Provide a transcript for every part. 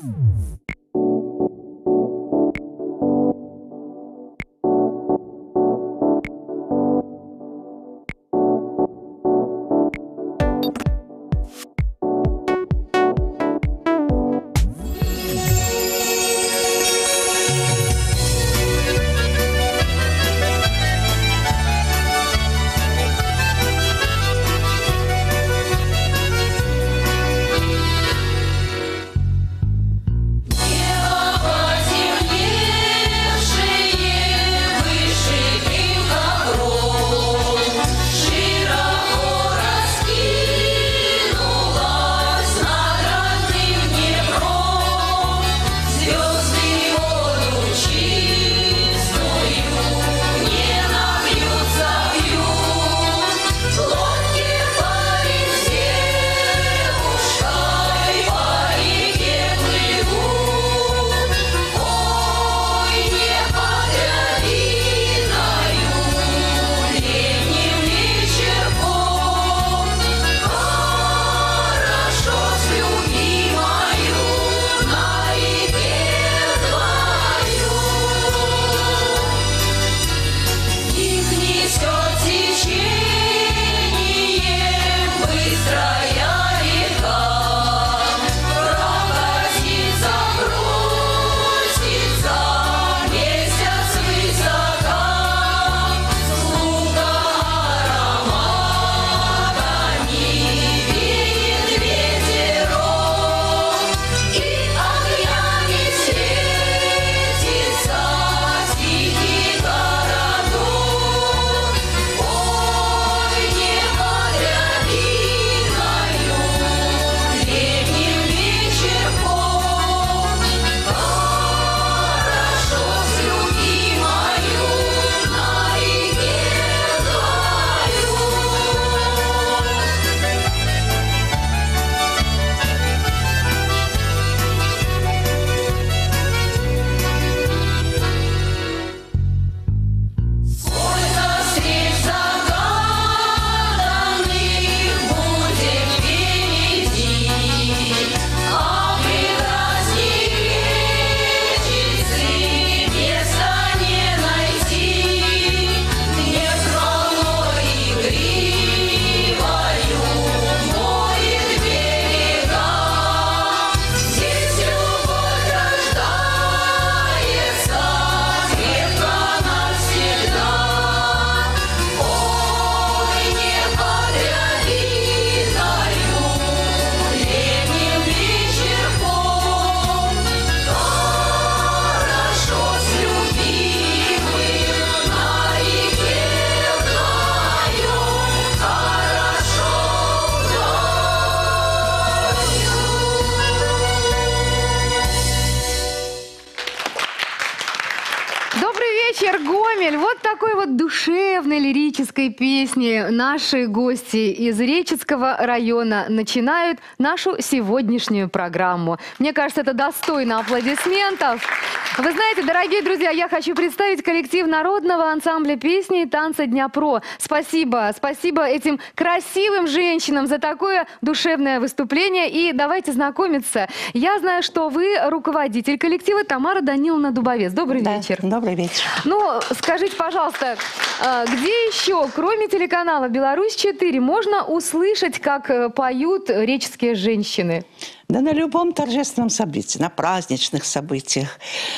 вечер, Гомель! Вот такой вот душевной лирической песни наши гости из Речицкого района начинают нашу сегодняшнюю программу. Мне кажется, это достойно аплодисментов. Вы знаете, дорогие друзья, я хочу представить коллектив народного ансамбля песни и танца Днепро. Спасибо, спасибо этим красивым женщинам за такое душевное выступление. И давайте знакомиться. Я знаю, что вы руководитель коллектива Тамара Даниловна Дубовец. Добрый вечер. Добрый вечер. Ну, скажите, пожалуйста, где еще, кроме телеканала «Беларусь-4», можно услышать, как поют реческие женщины? Да на любом торжественном событии, на праздничных событиях.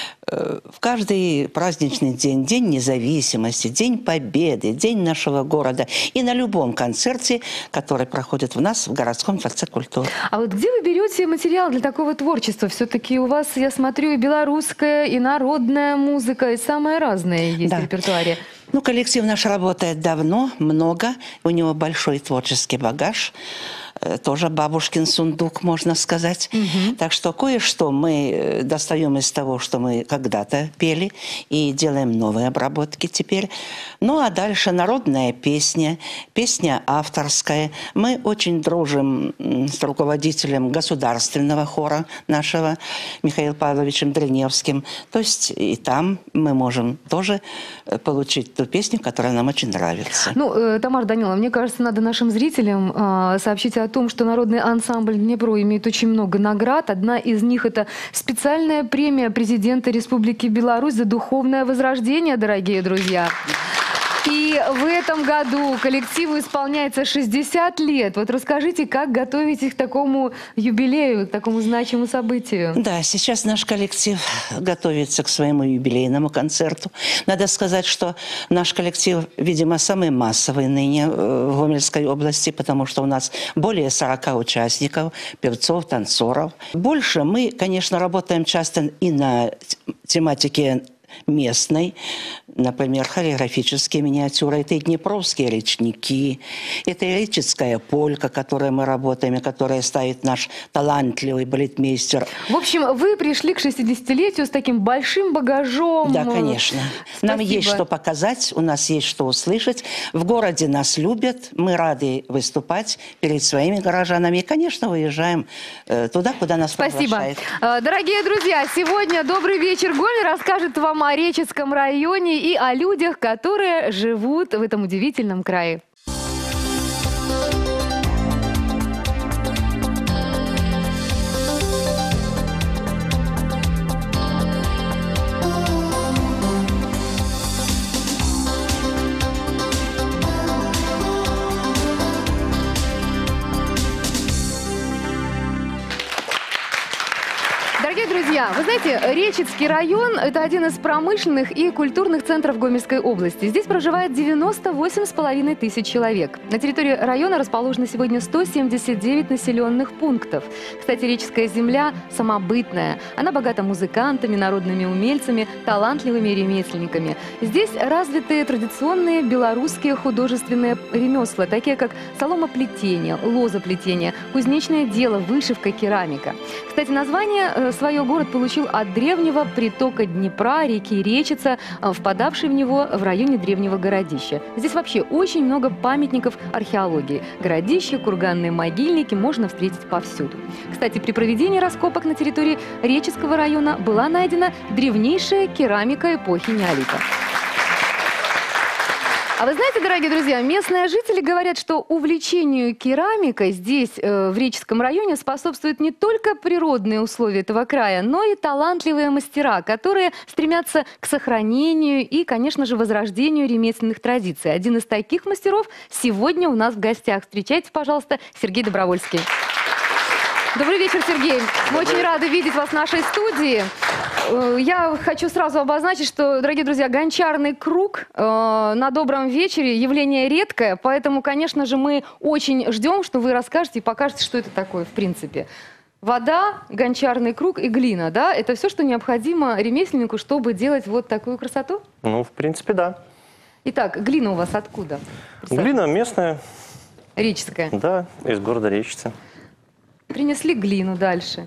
В каждый праздничный день, День независимости, День Победы, День нашего города. И на любом концерте, который проходит у нас в городском дворце культуры. А вот где вы берете материал для такого творчества? Все-таки у вас, я смотрю, и белорусская, и народная музыка, и самое разное есть в репертуаре. Ну, коллектив наш работает давно, много. У него большой творческий багаж. Тоже бабушкин сундук, можно сказать. Так что кое-что мы достаем из того, что мы когда-то пели, и делаем новые обработки теперь. Ну, а дальше народная песня, песня авторская. Мы очень дружим с руководителем государственного хора нашего, Михаилом Павловичем Дреневским. То есть и там мы можем тоже получить ту песню, которая нам очень нравится. Ну, Тамара Даниловна, мне кажется, надо нашим зрителям сообщить о о том, что народный ансамбль «Днепро» имеет очень много наград. Одна из них – это специальная премия президента Республики Беларусь за духовное возрождение, дорогие друзья. И в этом году коллективу исполняется 60 лет. Вот расскажите, как готовитесь к такому юбилею, к такому значимому событию? Да, сейчас наш коллектив готовится к своему юбилейному концерту. Надо сказать, что наш коллектив, видимо, самый массовый ныне в Гомельской области, потому что у нас более 40 участников, певцов, танцоров. Больше мы, конечно, работаем часто и на тематике местной, например, хореографические миниатюры, это и днепровские речники, это и реческая полька, которой мы работаем, и которая ставит наш талантливый балетмейстер. В общем, вы пришли к 60-летию с таким большим багажом. Да, конечно. Спасибо. Нам есть что показать, у нас есть что услышать. В городе нас любят, мы рады выступать перед своими горожанами. И, конечно, выезжаем туда, куда нас приглашают. Спасибо. Дорогие друзья, сегодня «Добрый вечер, Гомель» расскажет вам о Реческом районе и о людях, которые живут в этом удивительном крае. Дорогие друзья, вы знаете, Речицкий район – это один из промышленных и культурных центров Гомельской области. Здесь проживает 98,5 тысяч человек. На территории района расположено сегодня 179 населенных пунктов. Кстати, Речицкая земля самобытная. Она богата музыкантами, народными умельцами, талантливыми ремесленниками. Здесь развиты традиционные белорусские художественные ремесла, такие как соломоплетение, лозоплетение, кузнечное дело, вышивка, керамика. Кстати, название свое город получил от древнего притока Днепра, реки Речица, впадавшей в него в районе древнего городища. Здесь вообще очень много памятников археологии. Городища, курганные могильники можно встретить повсюду. Кстати, при проведении раскопок на территории Речицкого района была найдена древнейшая керамика эпохи неолита. А вы знаете, дорогие друзья, местные жители говорят, что увлечению керамикой здесь, в Реческом районе, способствуют не только природные условия этого края, но и талантливые мастера, которые стремятся к сохранению и, конечно же, возрождению ремесленных традиций. Один из таких мастеров сегодня у нас в гостях. Встречайте, пожалуйста, Сергей Добровольский. Добрый вечер, Сергей. Мы очень рады видеть вас в нашей студии. Я хочу сразу обозначить, что, дорогие друзья, гончарный круг на добром вечере явление редкое, поэтому, конечно же, мы очень ждем, что вы расскажете и покажете, что это такое в принципе. Вода, гончарный круг и глина, да? Это все, что необходимо ремесленнику, чтобы делать вот такую красоту? Ну, в принципе, да. Итак, глина у вас откуда? Глина местная. Реческая? Да, из города Речицы. Принесли глину дальше.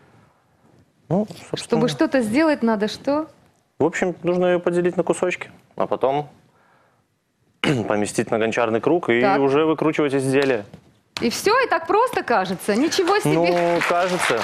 Ну, чтобы что-то сделать, надо что? В общем, нужно ее поделить на кусочки, а потом поместить на гончарный круг и уже выкручивать изделие. И все, и так просто кажется? Ничего себе! Ну, кажется.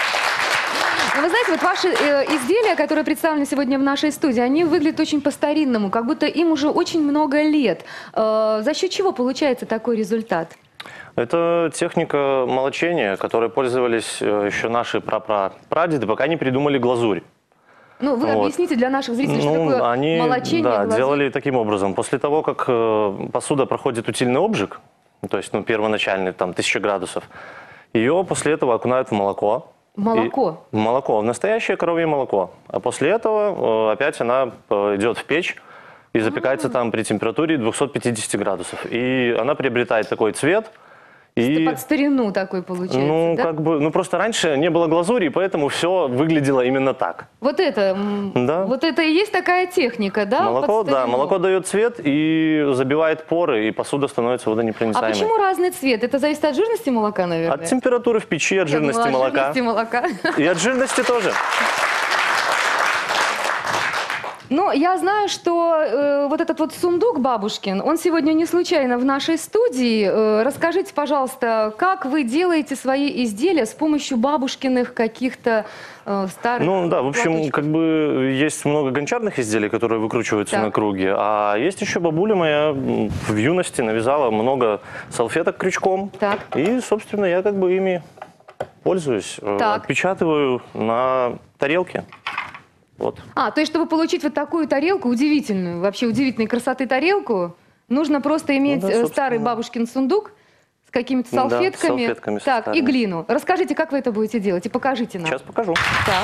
Вы знаете, вот ваши изделия, которые представлены сегодня в нашей студии, они выглядят очень по-старинному, как будто им уже очень много лет. За счет чего получается такой результат? Это техника молочения, которой пользовались еще наши прапрадеды, пока не придумали глазурь. Ну, вы объясните для наших зрителей, что такое они, молочение, да, глазурь. делали таким образом. После того, как посуда проходит утильный обжиг, то есть первоначальный, там, 1000 градусов, ее после этого окунают в молоко. Молоко? В молоко, в настоящее коровье молоко. А после этого опять она идет в печь и запекается там при температуре 250 градусов. И она приобретает такой цвет. И под старину такой получается, ну, да? как бы, ну, просто раньше не было глазури, поэтому все выглядело именно так. Вот это, да. Вот это и есть такая техника, да? Молоко, да, молоко дает цвет и забивает поры, и посуда становится водонепроницаемой. А почему разный цвет? Это зависит от жирности молока, наверное? От температуры в печи, от жирности молока. От жирности молока. И от жирности тоже. Но я знаю, что вот этот вот сундук бабушкин, он сегодня не случайно в нашей студии. Расскажите, пожалуйста, как вы делаете свои изделия с помощью бабушкиных каких-то старых Ну да, в общем, платочков? как бы есть много гончарных изделий, которые выкручиваются Так. на круге, а есть еще бабуля моя в юности навязала много салфеток крючком, Так. и, собственно, я как бы ими пользуюсь, Так. отпечатываю на тарелке. Вот. То есть, чтобы получить вот такую тарелку, удивительную, вообще удивительной красоты тарелку, нужно просто иметь да, собственно. старый бабушкин сундук с какими-то Да, с салфетками, салфетками со так, и старыми. глину. Расскажите, как вы это будете делать, и покажите нам. Сейчас покажу. Так.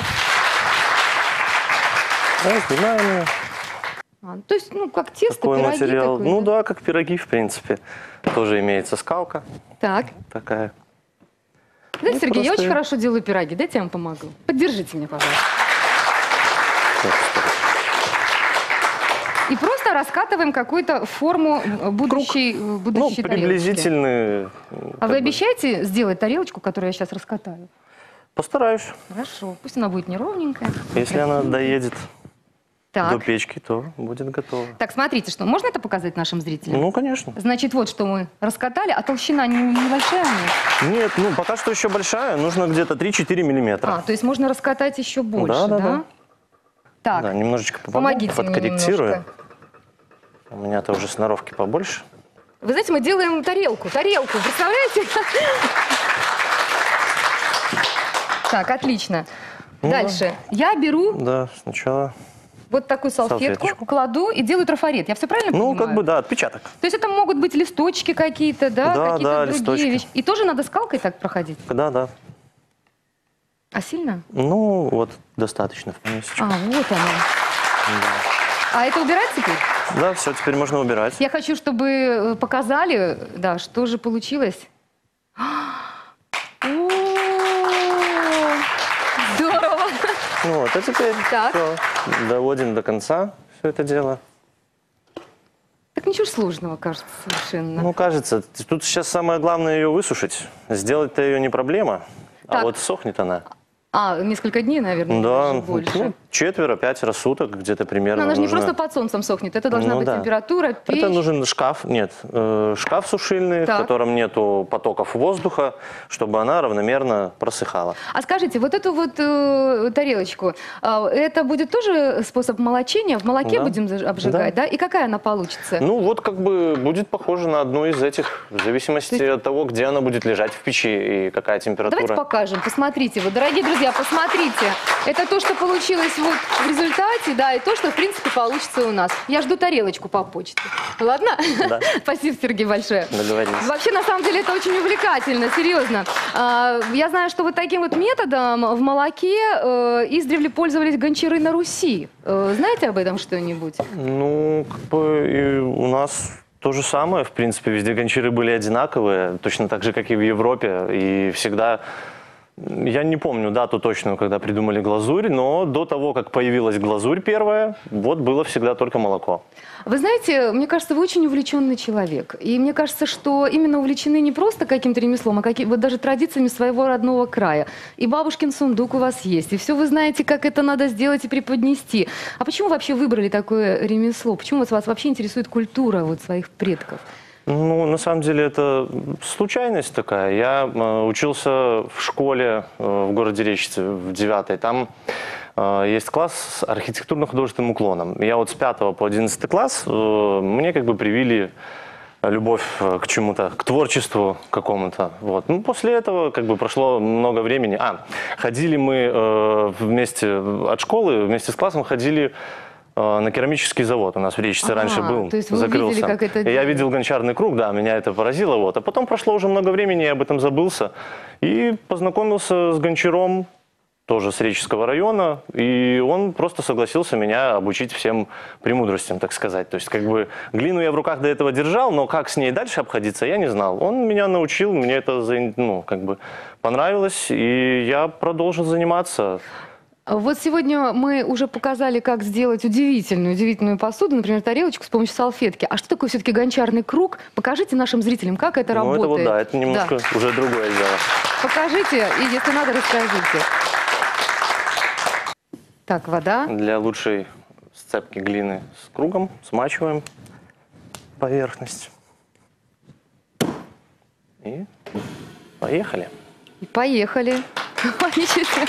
Сгибаем ее. То есть, ну, как тесто, Такой пироги материал. такой, Ну да? да, как пироги, в принципе. Тоже имеется скалка Так. такая. Знаете, Сергей, я просто- очень хорошо делаю пироги. Дайте я вам помогу. Поддержите меня, пожалуйста. И просто раскатываем какую-то форму будущей Ну, тарелочки. приблизительно. А как вы бы. обещаете сделать тарелочку, которую я сейчас раскатаю? Постараюсь. Хорошо. Пусть она будет неровненькая. Если она доедет до Так. печки, то будет готова. Так, смотрите, что можно это показать нашим зрителям? Ну, конечно. Значит, вот что мы раскатали, а толщина небольшая у нее? Нет, ну пока что еще большая, нужно где-то 3-4 миллиметра. То есть можно раскатать еще больше, Да, да? да, да. Так, Да, немножечко помогу, помогите мне подкорректирую. немножко. У меня-то уже сноровки побольше. Вы знаете, мы делаем тарелку, представляете? Так, отлично. Ну, Дальше. Я беру Да, сначала. вот такую салфетку, Салфеточку. кладу и делаю трафарет. Я все правильно Ну, понимаю? как бы, да, отпечаток. То есть это могут быть листочки какие-то, да? Да, Какие-то да, другие листочки. вещи. И тоже надо скалкой так проходить? Да, да. А сильно? Ну, вот, достаточно, в месячку. Вот оно. А это убирать теперь? Да, все, теперь можно убирать. Я хочу, чтобы показали, да, что же получилось. О, здорово! Ну вот, а теперь Так. все, доводим до конца все это дело. Так ничего сложного, кажется, совершенно. Ну, кажется, тут сейчас самое главное ее высушить. Сделать-то ее не проблема, Так. а вот сохнет она. Несколько дней, наверное, Да, даже больше. ну, 4-5 суток где-то примерно. Но она же не нужно. просто под солнцем сохнет, это должна Ну быть да. температура, печь. Это нужен шкаф, нет, шкаф сушильный, Так. в котором нету потоков воздуха, чтобы она равномерно просыхала. А скажите, вот эту вот тарелочку, это будет тоже способ молочения? В молоке Да. будем обжигать, да. И какая она получится? Ну вот как бы будет похоже на одну из этих, в зависимости от того, где она будет лежать в печи и какая температура. Давайте покажем, посмотрите. Вот, дорогие друзья, посмотрите. Это то, что получилось вот в результате, да, и то, что, в принципе, получится у нас. Я жду тарелочку по почте. Ладно? Да. Спасибо, Сергей, большое. Договорились. Вообще, на самом деле, это очень увлекательно, серьезно. Я знаю, что вот таким вот методом в молоке издревле пользовались гончары на Руси. Знаете об этом что-нибудь? Ну, как бы и у нас то же самое, в принципе, везде гончары были одинаковые, точно так же, как и в Европе, и всегда... Я не помню дату точную, когда придумали глазурь, но до того, как появилась глазурь первая, вот было всегда только молоко. Вы знаете, мне кажется, вы очень увлеченный человек. И мне кажется, что именно увлечены не просто каким-то ремеслом, а вот даже традициями своего родного края. И бабушкин сундук у вас есть, и все вы знаете, как это надо сделать и преподнести. А почему вообще выбрали такое ремесло? Почему вас вообще интересует культура вот своих предков? Ну, на самом деле, это случайность такая. Я учился в школе в городе Речице, в 9-й. Там есть класс с архитектурно-художественным уклоном. Я вот с 5 по 11 класс, мне как бы привили любовь к чему-то, к творчеству какому-то. Вот. Ну, после этого как бы прошло много времени. Ходили мы вместе от школы, вместе с классом ходили на керамический завод. У нас в Речице раньше был, то есть вы закрылся. увидели, как это И я делают. видел гончарный круг, да, меня это поразило. Вот. А потом прошло уже много времени, я об этом забылся. И познакомился с гончаром, тоже с Реческого района, и он просто согласился меня обучить всем премудростям, так сказать. То есть, как бы, глину я в руках до этого держал, но как с ней дальше обходиться, я не знал. Он меня научил, мне это, ну, как бы понравилось, и я продолжил заниматься. Вот сегодня мы уже показали, как сделать удивительную посуду, например, тарелочку с помощью салфетки. А что такое все-таки гончарный круг? Покажите нашим зрителям, как это Ну, работает. это вот, да, это немножко Да. уже другое дело. Покажите, и если надо, расскажите. Так, вода. Для лучшей сцепки глины с кругом, смачиваем поверхность. И поехали. Поехали. Ничего себе.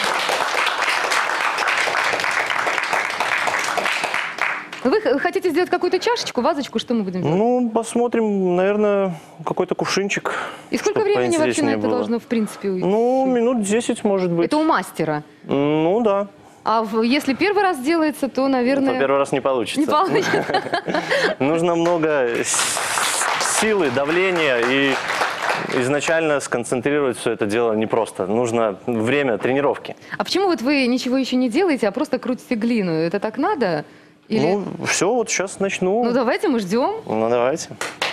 Вы хотите сделать какую-то чашечку, вазочку? Что мы будем делать? Ну, посмотрим, наверное, какой-то кувшинчик. И сколько чтобы времени вообще на это было. должно, в принципе, уйти? Ну, минут 10, может быть. Это у мастера. Ну, да. А если первый раз делается, то, наверное... То первый раз не получится. Не получится. Нужно много силы, давления и изначально сконцентрировать все это дело непросто. Нужно время тренировки. А почему вот вы ничего еще не делаете, а просто крутите глину? Это так надо? Или... Ну, все, вот сейчас начну. Ну, давайте мы ждем. Ну, давайте.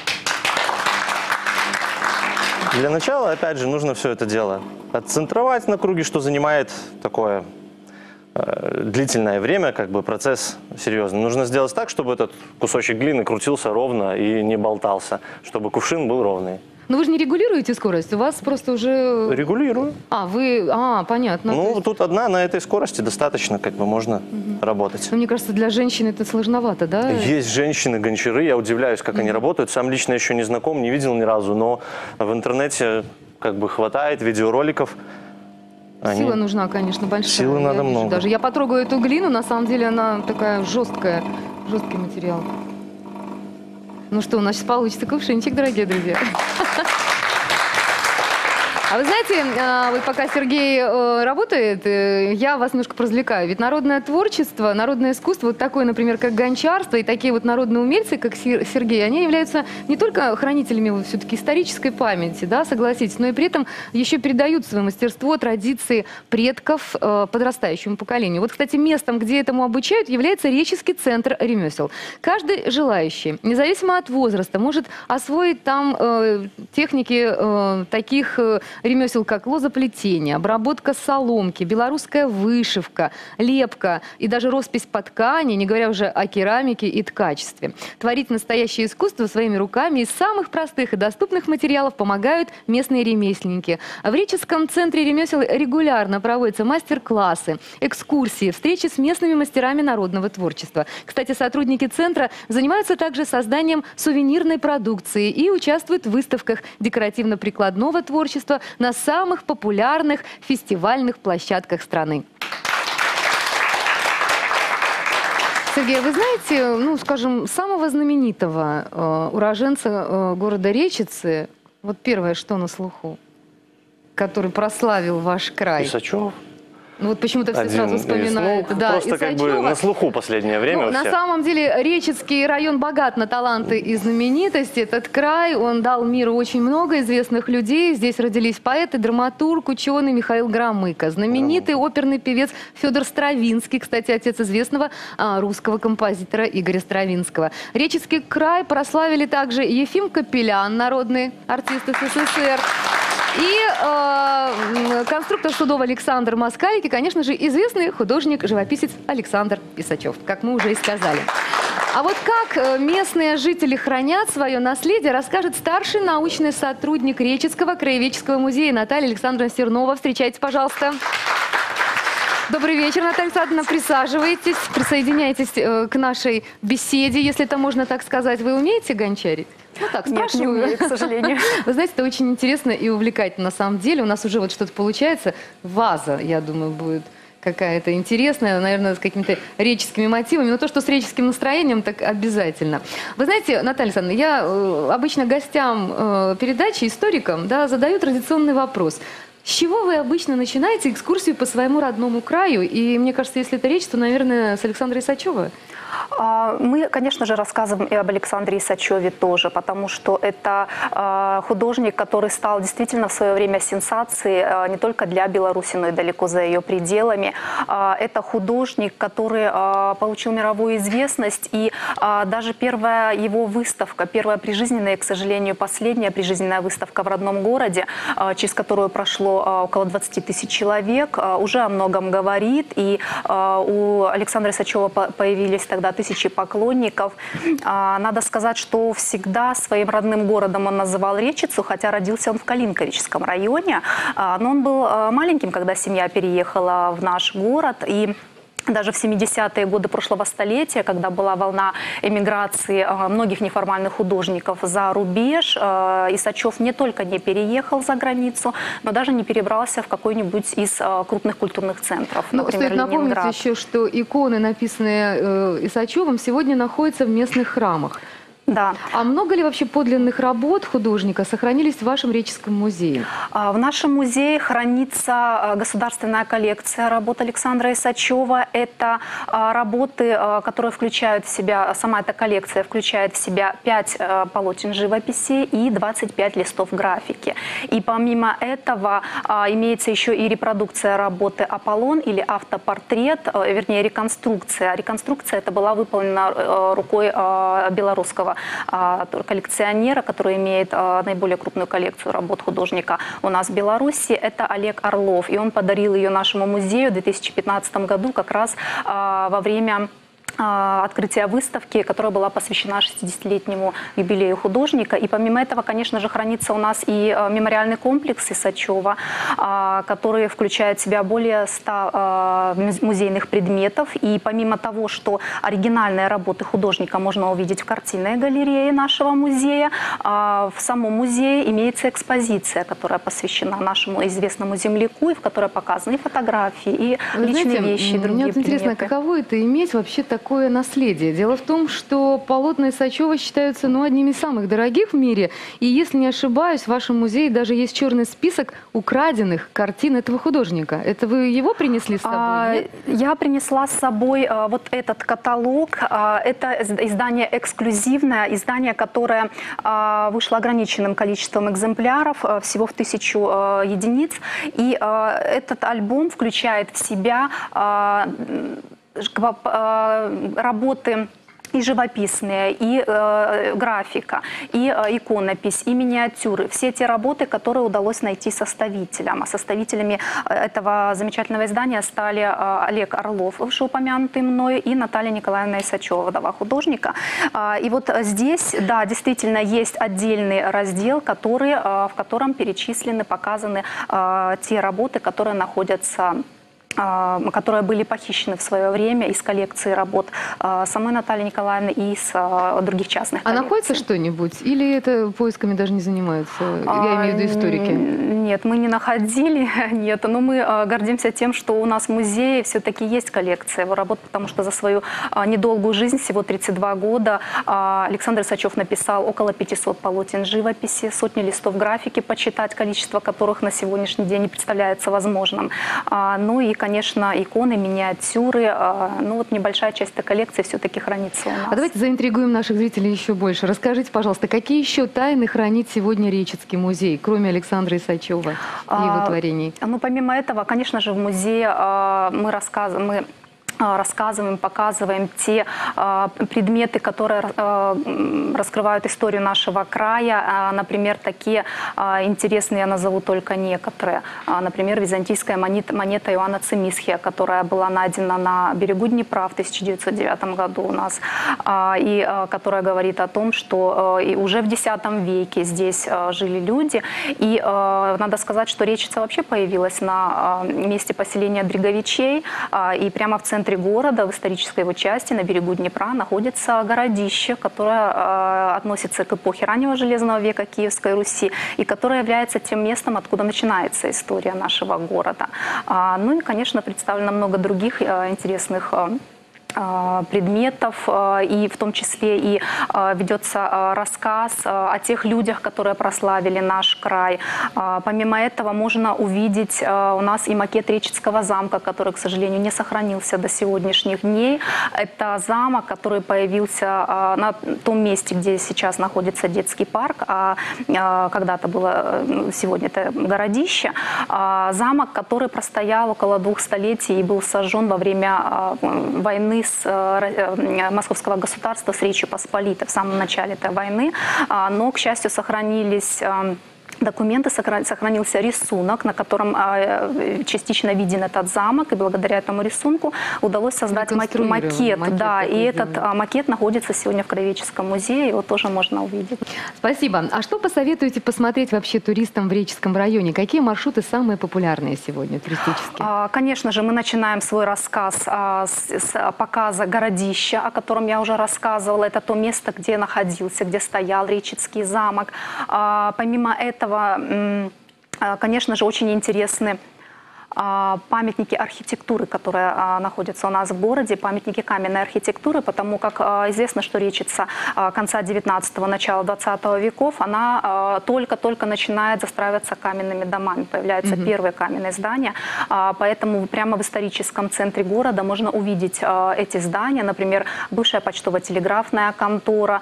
Для начала, опять же, нужно все это дело отцентровать на круге, что занимает такое длительное время, как бы процесс серьезный. Нужно сделать так, чтобы этот кусочек глины крутился ровно и не болтался, чтобы кувшин был ровный. Но вы же не регулируете скорость, у вас просто уже... Регулирую. Понятно. Ну, тут одна на этой скорости достаточно, как бы можно работать. Ну, мне кажется, для женщины это сложновато, да? Есть женщины-гончары, я удивляюсь, как они работают. Сам лично еще не знаком, не видел ни разу, но в интернете как бы хватает видеороликов. Сила нужна, конечно, большая. Силы надо много. Даже я потрогаю эту глину, на самом деле она такая жесткая, жесткий материал. Ну что, у нас сейчас получится кувшинчик, дорогие друзья. А вы знаете, вот пока Сергей работает, я вас немножко поразвлекаю. Ведь народное творчество, народное искусство, вот такое, например, как гончарство, и такие вот народные умельцы, как Сергей, они являются не только хранителями все-таки исторической памяти, да, согласитесь, но и при этом еще передают свое мастерство, традиции предков подрастающему поколению. Вот, кстати, местом, где этому обучают, является Реческий центр ремесел. Каждый желающий, независимо от возраста, может освоить там техники таких ремесел, как лозоплетение, обработка соломки, белорусская вышивка, лепка и даже роспись по ткани, не говоря уже о керамике и ткачестве. Творить настоящее искусство своими руками из самых простых и доступных материалов помогают местные ремесленники. В Реческом центре ремесел регулярно проводятся мастер-классы, экскурсии, встречи с местными мастерами народного творчества. Кстати, сотрудники центра занимаются также созданием сувенирной продукции и участвуют в выставках декоративно-прикладного творчества на самых популярных фестивальных площадках страны. Сергей, вы знаете, ну, скажем, самого знаменитого уроженца города Речицы, вот первое, что на слуху, который прославил ваш край? Исачев. Ну вот почему-то все сразу вспоминают. Ну, да, просто как бы на слуху последнее время. Ну, на самом деле Речицкий район богат на таланты и знаменитости. Этот край, он дал миру очень много известных людей. Здесь родились поэты, драматург, ученый Михаил Громыко, знаменитый оперный певец Федор Стравинский, кстати, отец известного русского композитора Игоря Стравинского. Речицкий край прославили также Ефим Капелян, народный артист СССР, и конструктор судов Александр Москалик, и, конечно же, известный художник-живописец Александр Исачев, как мы уже и сказали. А вот как местные жители хранят свое наследие, расскажет старший научный сотрудник Реческого краеведческого музея Наталья Александровна Сернова. Встречайте, пожалуйста. Добрый вечер, Наталья Александровна. Присаживайтесь, присоединяйтесь к нашей беседе, если это можно так сказать. Вы умеете гончарить? Ну так, спрашиваю. Нет, не умею, к сожалению. Вы знаете, это очень интересно и увлекательно на самом деле. У нас уже вот что-то получается. Ваза, я думаю, будет какая-то интересная, наверное, с какими-то реческими мотивами. Но то, что с реческим настроением, так обязательно. Вы знаете, Наталья Александровна, я обычно гостям передачи, историкам, да, задаю традиционный вопрос. С чего вы обычно начинаете экскурсию по своему родному краю? И мне кажется, если это речь, то, наверное, с Александра Исачева. Мы, конечно же, рассказываем и об Александре Исачеве тоже, потому что это художник, который стал действительно в свое время сенсацией не только для Беларуси, но и далеко за ее пределами. Это художник, который получил мировую известность, и даже первая его выставка, первая прижизненная, к сожалению, последняя прижизненная выставка в родном городе, через которую прошло около 20 тысяч человек, уже о многом говорит, и у Александра Исачева появились тогда тысячи поклонников. Надо сказать, что всегда своим родным городом он называл Речицу, хотя родился он в Калинковичском районе. Но он был маленьким, когда семья переехала в наш город. И даже в 70-е годы прошлого столетия, когда была волна эмиграции многих неформальных художников за рубеж, Исачев не только не переехал за границу, но даже не перебрался в какой-нибудь из крупных культурных центров, например, стоит напомнить Ленинград. еще, что иконы, написанные Исачевым, сегодня находятся в местных храмах. Да. А много ли вообще подлинных работ художника сохранились в вашем Реческом музее? В нашем музее хранится государственная коллекция работ Александра Исачева. Это работы, которые включают в себя, сама эта коллекция включает в себя 5 полотен живописи и 25 листов графики. И помимо этого имеется еще и репродукция работы «Аполлон» или автопортрет, вернее реконструкция. Реконструкция это была выполнена рукой белорусского коллекционера, который имеет наиболее крупную коллекцию работ художника у нас в Беларуси. Это Олег Орлов. И он подарил ее нашему музею в 2015 году как раз во время открытия выставки, которая была посвящена 60-летнему юбилею художника. И помимо этого, конечно же, хранится у нас и мемориальный комплекс Исачева, который включает в себя более 100 музейных предметов. И помимо того, что оригинальные работы художника можно увидеть в картинной галерее нашего музея, в самом музее имеется экспозиция, которая посвящена нашему известному земляку, и в которой показаны и фотографии, и личные вещи, и другие мне вот интересно, предметы. каково это иметь вообще такое наследие? Дело в том, что полотна Исачева считаются одними из самых дорогих в мире. И если не ошибаюсь, в вашем музее даже есть черный список украденных картин этого художника. Это вы его принесли с собой? Нет? Я принесла с собой вот этот каталог. Это издание эксклюзивное, издание, которое вышло ограниченным количеством экземпляров, всего в 1000 единиц. И этот альбом включает в себя работы и живописные, и графика, и иконопись, и миниатюры. Все те работы, которые удалось найти составителям. А составителями этого замечательного издания стали Олег Орлов, вышеупомянутый мной, и Наталья Николаевна Исачева, вдова художника. И вот здесь, да, действительно есть отдельный раздел, в котором перечислены, показаны те работы, которые находятся, которые были похищены в свое время из коллекции работ самой Натальи Николаевны и из других частных коллекций. А находится что-нибудь? Или это поисками даже не занимаются? Я имею в виду историки. Нет, мы не находили, нет. Но мы гордимся тем, что у нас в музее все-таки есть коллекция его работ, потому что за свою недолгую жизнь, всего 32 года, Александр Исачев написал около 500 полотен живописи, сотни листов графики, почитать количество которых на сегодняшний день не представляется возможным. Ну и, конечно, иконы, миниатюры. Ну вот небольшая часть этой коллекции все-таки хранится у нас. А давайте заинтригуем наших зрителей еще больше. Расскажите, пожалуйста, какие еще тайны хранит сегодня Реческий музей, кроме Александра Исачева и его творений? Ну, помимо этого, конечно же, в музее мы рассказываем, показываем те предметы, которые раскрывают историю нашего края. Например, такие интересные, я назову только некоторые. Например, византийская монета Иоанна Цимисхия, которая была найдена на берегу Днепра в 1909 году у нас, и которая говорит о том, что уже в X веке здесь жили люди. И надо сказать, что Речица вообще появилась на месте поселения Дриговичей, и прямо в центре города, в исторической его части, на берегу Днепра, находится городище, которое относится к эпохе раннего Железного века Киевской Руси и которое является тем местом, откуда начинается история нашего города. Ну и, конечно, представлено много других интересных предметов, и в том числе и ведется рассказ о тех людях, которые прославили наш край. Помимо этого можно увидеть у нас и макет Речицкого замка, который, к сожалению, не сохранился до сегодняшних дней. Это замок, который появился на том месте, где сейчас находится детский парк, а когда-то было, сегодня это городище. Замок, который простоял около 2 столетий и был сожжен во время войны Московского государства с Речью Посполитой в самом начале этой войны, но, к счастью, сохранились документы, сохранился рисунок, на котором частично виден этот замок, и благодаря этому рисунку удалось создать макет. Да, и этот макет находится сегодня в Краеведческом музее, его тоже можно увидеть. Спасибо. А что посоветуете посмотреть вообще туристам в Реческом районе? Какие маршруты самые популярные сегодня туристические? Конечно же, мы начинаем свой рассказ с показа городища, о котором я уже рассказывала. Это то место, где находился, где стоял Речицкий замок. Помимо этого, конечно же, очень интересны памятники архитектуры, которые находятся у нас в городе, памятники каменной архитектуры, потому как известно, что Речица конца 19-го, начала 20 веков, она только-только начинает застраиваться каменными домами, появляются первые каменные здания, поэтому прямо в историческом центре города можно увидеть эти здания, например, бывшая почтово-телеграфная контора.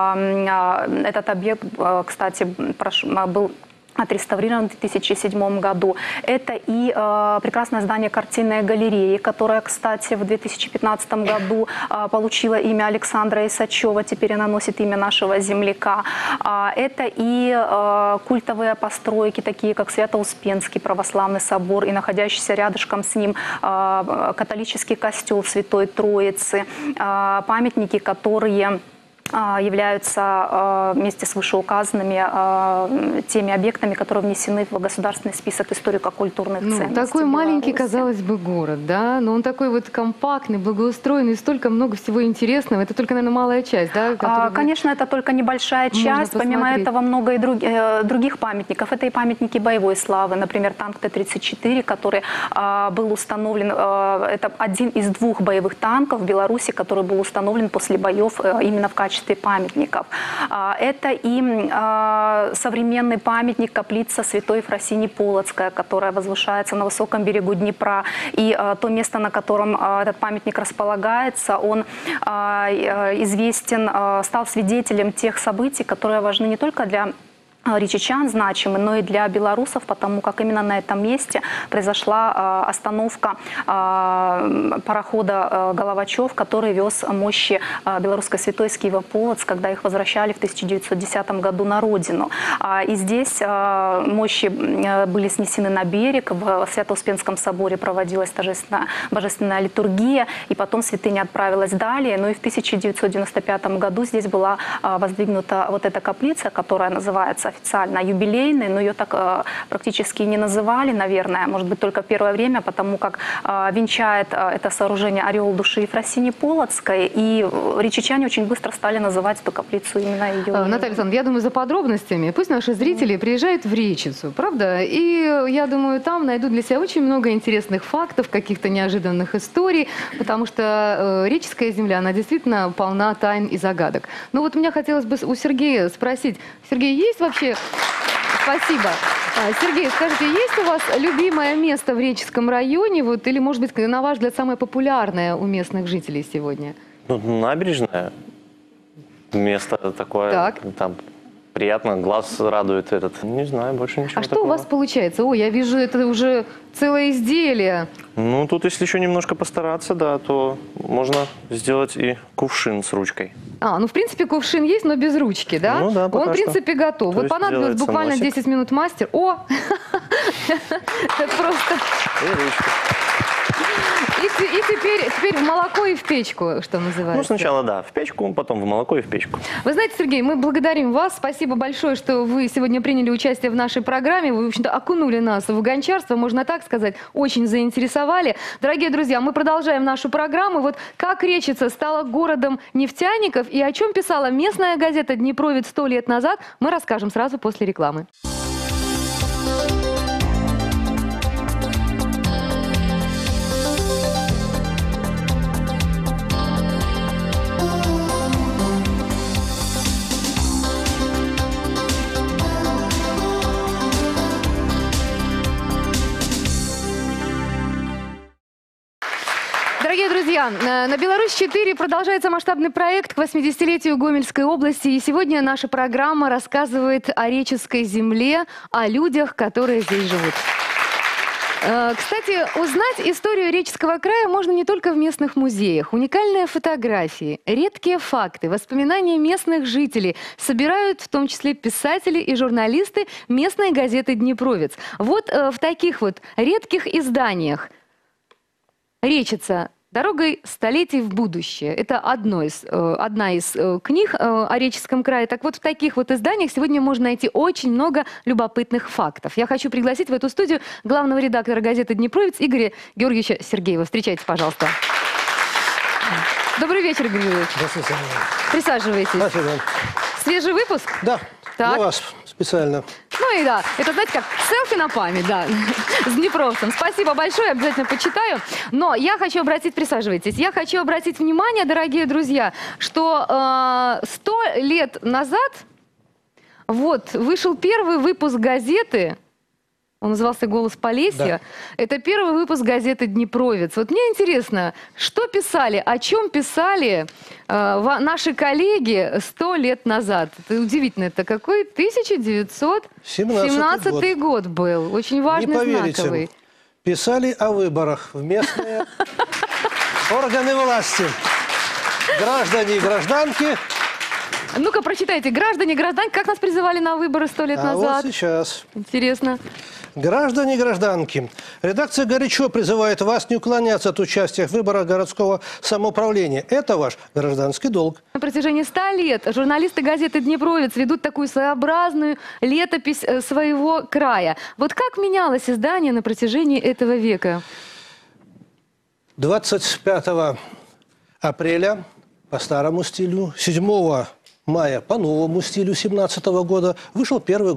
Этот объект, кстати, был отреставрирован в 2007 году. Это и прекрасное здание картинной галереи, которое, кстати, в 2015 году получило имя Александра Исачева, теперь она носит имя нашего земляка. Это и культовые постройки, такие как Свято-Успенский православный собор и находящийся рядышком с ним католический костел Святой Троицы, памятники, которые являются вместе с вышеуказанными теми объектами, которые внесены в государственный список историко-культурных ценностей. Такой маленький, Беларуси. казалось бы, город, да, но он такой вот компактный, благоустроенный, столько много всего интересного. Это только, наверное, малая часть, да? Конечно, это только небольшая часть. Помимо этого, много и других памятников. Это и памятники боевой славы, например, танк Т-34, который был установлен, это один из двух боевых танков в Беларуси, который был установлен после боев именно в качестве памятников. Это и современный памятник каплица Святой Ефросинии Полоцкая, которая возвышается на высоком берегу Днепра. И то место, на котором этот памятник располагается, он известен, стал свидетелем тех событий, которые важны не только для речичан значимы, но и для белорусов, потому как именно на этом месте произошла остановка парохода «Головачев», который вез мощи белорусской святой с Киева-Полоцк, когда их возвращали в 1910 году на родину. И здесь мощи были снесены на берег, в Свято-Успенском соборе проводилась торжественная божественная литургия, и потом святыня отправилась далее. Ну и в 1995 году здесь была воздвигнута вот эта каплица, которая называется официально юбилейной, но ее так практически не называли, наверное, может быть, только первое время, потому как венчает это сооружение ореол души Ефросинии Полоцкой, и речичане очень быстро стали называть эту каплицу именно ее. Наталья Александровна, я думаю, за подробностями пусть наши зрители приезжают в Речицу, правда? И я думаю, там найдут для себя очень много интересных фактов, каких-то неожиданных историй, потому что Реческая земля, она действительно полна тайн и загадок. Ну вот мне хотелось бы у Сергея спросить. Сергей, есть вообще... Спасибо. Сергей, скажите, есть у вас любимое место в Реческом районе, вот, или, может быть, на ваш взгляд, самое популярное у местных жителей сегодня? Ну, набережная. Место такое, Так. там приятно, глаз радует этот. Не знаю, больше ничего А что такого. у вас получается? Ой, я вижу, это уже целое изделие. Ну, тут если еще немножко постараться, да, то можно сделать и кувшин с ручкой. Ну, в принципе, кувшин есть, но без ручки, да? Ну да, пока Он, в принципе, готов. То Вот есть понадобилось делается буквально носик. 10 минут мастер. О! Это просто... И ручка. И теперь в молоко и в печку, что называется. Ну, сначала, да, в печку, потом в молоко и в печку. Вы знаете, Сергей, мы благодарим вас. Спасибо большое, что вы сегодня приняли участие в нашей программе. Вы, в общем-то, окунули нас в гончарство, можно так сказать, очень заинтересовали. Дорогие друзья, мы продолжаем нашу программу. Вот как Речица стала городом нефтяников и о чем писала местная газета «Днепровец» 100 лет назад, мы расскажем сразу после рекламы. Дорогие друзья, на Беларусь-4 продолжается масштабный проект к 80-летию Гомельской области. И сегодня наша программа рассказывает о Реческой земле, о людях, которые здесь живут. Кстати, узнать историю Реческого края можно не только в местных музеях. Уникальные фотографии, редкие факты, воспоминания местных жителей собирают в том числе писатели и журналисты местной газеты «Днепровец». Вот в таких вот редких изданиях «Речица. Дорогой столетий в будущее». Это одна из книг о Реческом крае. Так вот, в таких вот изданиях сегодня можно найти очень много любопытных фактов. Я хочу пригласить в эту студию главного редактора газеты «Днепровец» Игоря Георгиевича Сергеева. Встречайте, пожалуйста. Добрый вечер, Игорь Георгиевич. Здравствуйте. Присаживайтесь. Спасибо. Свежий выпуск? Да, Так. для вас специально. Ну и да, это, знаете, как селфи на память, да, с днепровцем. Спасибо большое, обязательно почитаю. Но я хочу присаживайтесь, я хочу обратить внимание, дорогие друзья, что 100 лет назад вот вышел первый выпуск газеты. Он назывался «Голос Полесья». Да. Это первый выпуск газеты «Днепровец». Вот мне интересно, что писали, о чем писали наши коллеги 100 лет назад? Это удивительно. Это какой? 1917 год был. Очень важный, не поверите, знаковый. Писали о выборах в местные органы власти. Граждане и гражданки. Ну-ка, прочитайте. Граждане и гражданки, как нас призывали на выборы 100 лет назад? Вот сейчас. Интересно. Граждане и гражданки, редакция горячо призывает вас не уклоняться от участия в выборах городского самоуправления. Это ваш гражданский долг. На протяжении 100 лет журналисты газеты «Днепровец» ведут такую своеобразную летопись своего края. Вот как менялось издание на протяжении этого века? 25 апреля по старому стилю, 7 мая по новому стилю 2017 года вышел первый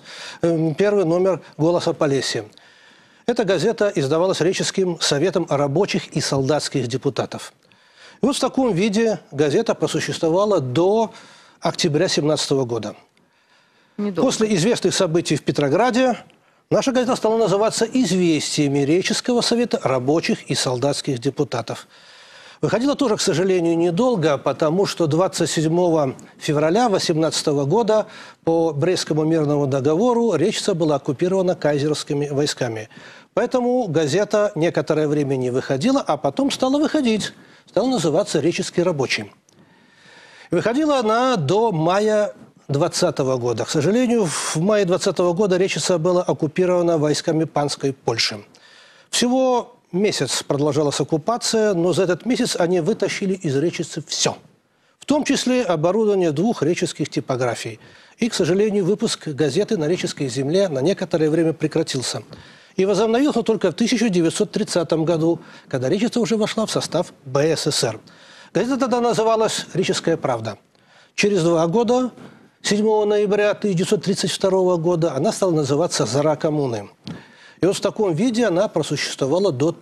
номер «Голоса Полесья». Эта газета издавалась Реческим советом рабочих и солдатских депутатов. И вот в таком виде газета просуществовала до октября 2017 года. Недолго. После известных событий в Петрограде наша газета стала называться «Известиями Реческого совета рабочих и солдатских депутатов». Выходила тоже, к сожалению, недолго, потому что 27 февраля 2018 года по Брестскому мирному договору Речица была оккупирована кайзеровскими войсками. Поэтому газета некоторое время не выходила, а потом стала выходить. Стала называться «Реческий рабочий». Выходила она до мая 2020 года. К сожалению, в мае 2020 года Речица была оккупирована войсками панской Польши. Всего месяц продолжалась оккупация, но за этот месяц они вытащили из Речицы все. В том числе оборудование 2 реческих типографий. И, к сожалению, выпуск газеты на Реческой земле на некоторое время прекратился. И возобновился только в 1930 году, когда Речица уже вошла в состав БССР. Газета тогда называлась «Реческая правда». Через 2 года, 7 ноября 1932 года, она стала называться «Зара коммуны». И вот в таком виде она просуществовала до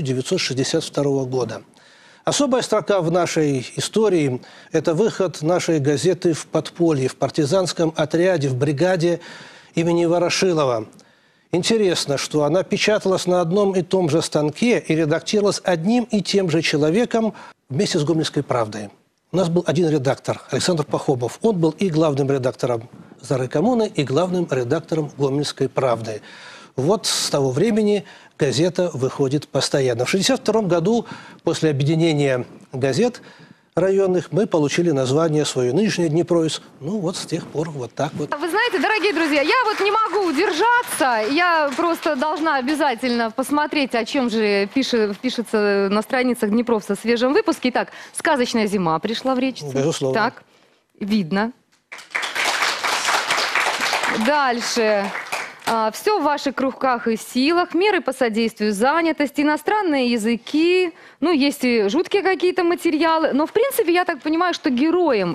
1962 года. Особая строка в нашей истории – это выход нашей газеты в подполье, в партизанском отряде, в бригаде имени Ворошилова. Интересно, что она печаталась на одном и том же станке и редактировалась одним и тем же человеком вместе с «Гомельской правдой». У нас был один редактор, Александр Пахомов. Он был и главным редактором «Зары коммуны», и главным редактором «Гомельской правды». Вот с того времени газета выходит постоянно. В 1962 году, после объединения газет районных, мы получили название свое нынешнее «Днепровец». Ну вот с тех пор вот так вот. Вы знаете, дорогие друзья, я вот не могу удержаться. Я просто должна обязательно посмотреть, о чем же пишется на страницах «Днепровца» в свежем выпуске. Итак, «Сказочная зима» пришла в Речицу. Безусловно. Так, видно. Дальше. Все в ваших руках и силах, меры по содействию занятости, иностранные языки, ну, есть и жуткие какие-то материалы. Но, в принципе, я так понимаю, что героем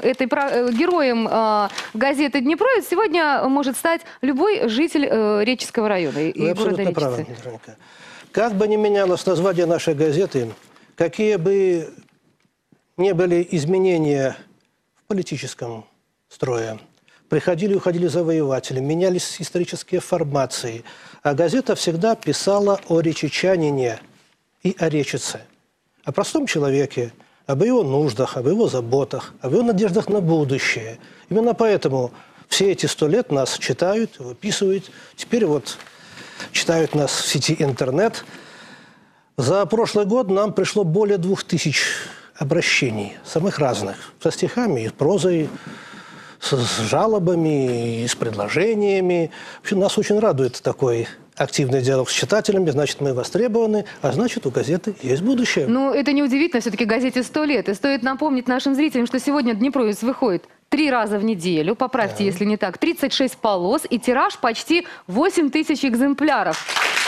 газеты «Днепровец» сегодня может стать любой житель Реческого района и Вы города абсолютно правы, Речицы. Митроненко. Как бы ни менялось название нашей газеты, какие бы ни были изменения в политическом строе, приходили и уходили завоеватели, менялись исторические формации. А газета всегда писала о речичанине и о Речице. О простом человеке, об его нуждах, об его заботах, об его надеждах на будущее. Именно поэтому все эти 100 лет нас читают, выписывают. Теперь вот читают нас в сети интернет. За прошлый год нам пришло более 2000 обращений, самых разных, со стихами и прозой, с жалобами и с предложениями. Вообще, нас очень радует такой активный диалог с читателями, значит, мы востребованы, а значит, у газеты есть будущее. Ну, это неудивительно, все-таки газете 100 лет. И стоит напомнить нашим зрителям, что сегодня Днепровец выходит 3 раза в неделю, поправьте, если не так, 36 полос и тираж почти 8000 экземпляров.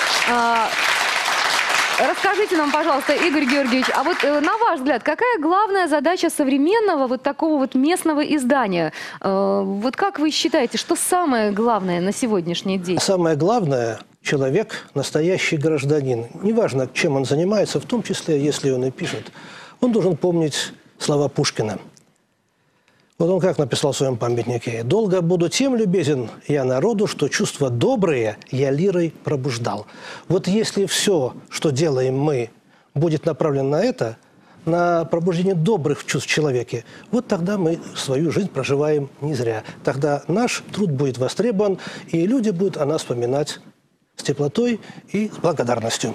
Расскажите нам, пожалуйста, Игорь Георгиевич, а вот на ваш взгляд, какая главная задача современного вот такого вот местного издания? Вот как вы считаете, что самое главное на сегодняшний день? Самое главное – человек, настоящий гражданин. Неважно, чем он занимается, в том числе, если он и пишет, он должен помнить слова Пушкина. Вот он как написал в своем памятнике: «Долго буду тем любезен я народу, что чувства добрые я лирой пробуждал». Вот если все, что делаем мы, будет направлено на это, на пробуждение добрых чувств в человеке, вот тогда мы свою жизнь проживаем не зря. Тогда наш труд будет востребован, и люди будут о нас вспоминать с теплотой и с благодарностью.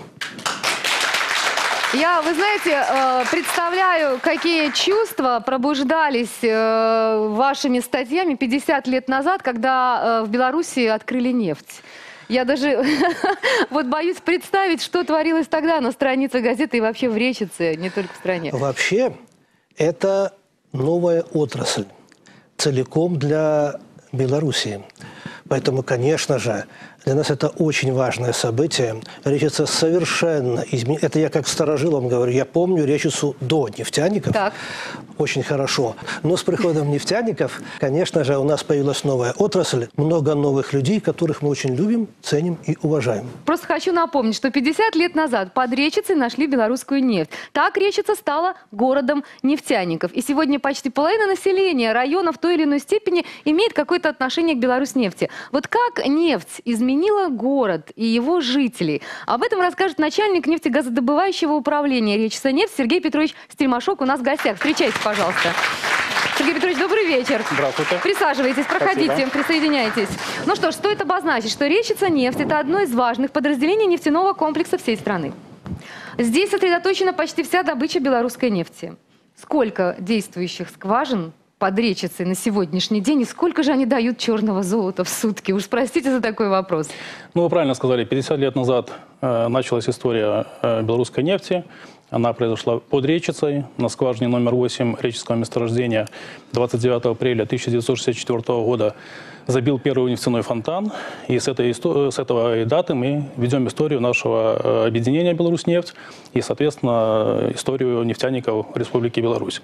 Я, вы знаете, представляю, какие чувства пробуждались вашими статьями 50 лет назад, когда в Беларуси открыли нефть. Я даже вот боюсь представить, что творилось тогда на странице газеты и вообще в Речице, не только в стране. Вообще, это новая отрасль, целиком для Белоруссии. Поэтому, конечно же, для нас это очень важное событие. Речица совершенно изменилась. Это я как старожил вам говорю. Я помню Речицу до нефтяников. Так. Очень хорошо. Но с приходом нефтяников, конечно же, у нас появилась новая отрасль. Много новых людей, которых мы очень любим, ценим и уважаем. Просто хочу напомнить, что 50 лет назад под Речицей нашли белорусскую нефть. Так Речица стала городом нефтяников. И сегодня почти половина населения района в той или иной степени имеет какое-то отношение к Беларуснефти. Вот как нефть изменила город и его жителей? Об этом расскажет начальник нефтегазодобывающего управления Речица нефть Сергей Петрович Стельмашок у нас в гостях. Встречайте, пожалуйста. Сергей Петрович, добрый вечер. Здравствуйте. Присаживайтесь, проходите, Спасибо. Присоединяйтесь. Ну что ж, стоит обозначить, что Речица нефть – это одно из важных подразделений нефтяного комплекса всей страны. Здесь сосредоточена почти вся добыча белорусской нефти. Сколько действующих скважин под Речицей на сегодняшний день, и сколько же они дают черного золота в сутки? Уж простите за такой вопрос. Ну, вы правильно сказали, 50 лет назад началась история белорусской нефти. Она произошла под Речицей, на скважине номер 8 Речицкого месторождения 29 апреля 1964 года забил первый нефтяной фонтан. И с этой даты мы ведем историю нашего объединения «Беларуснефть» и, соответственно, историю нефтяников Республики Беларусь.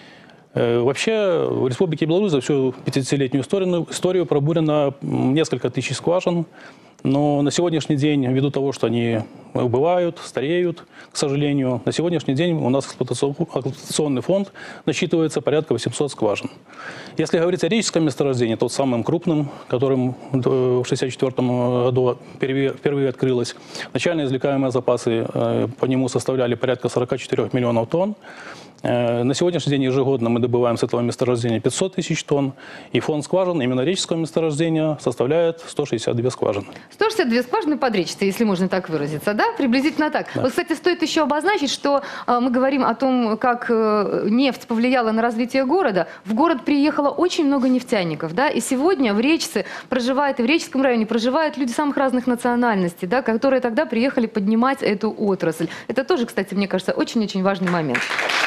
Вообще в Республике Беларусь за всю 50-летнюю историю пробурено несколько тысяч скважин. Но на сегодняшний день, ввиду того, что они убывают, стареют, к сожалению, на сегодняшний день у нас эксплуатационный фонд насчитывается порядка 800 скважин. Если говорить о Речицком месторождении, то самым крупным, которым в 1964 году впервые открылось, начальные извлекаемые запасы по нему составляли порядка 44 миллионов тонн. На сегодняшний день ежегодно мы добываем с этого месторождения 500 тысяч тонн, и фонд скважин именно Речицкого месторождения составляет 162 скважины. 162 скважины под Речицей, если можно так выразиться, да? Приблизительно так. Да. Вот, кстати, стоит еще обозначить, что мы говорим о том, как нефть повлияла на развитие города. В город приехало очень много нефтяников, да, и сегодня в Речице проживает, и в Речицком районе проживают люди самых разных национальностей, да, которые тогда приехали поднимать эту отрасль. Это тоже, кстати, мне кажется, очень-очень важный момент.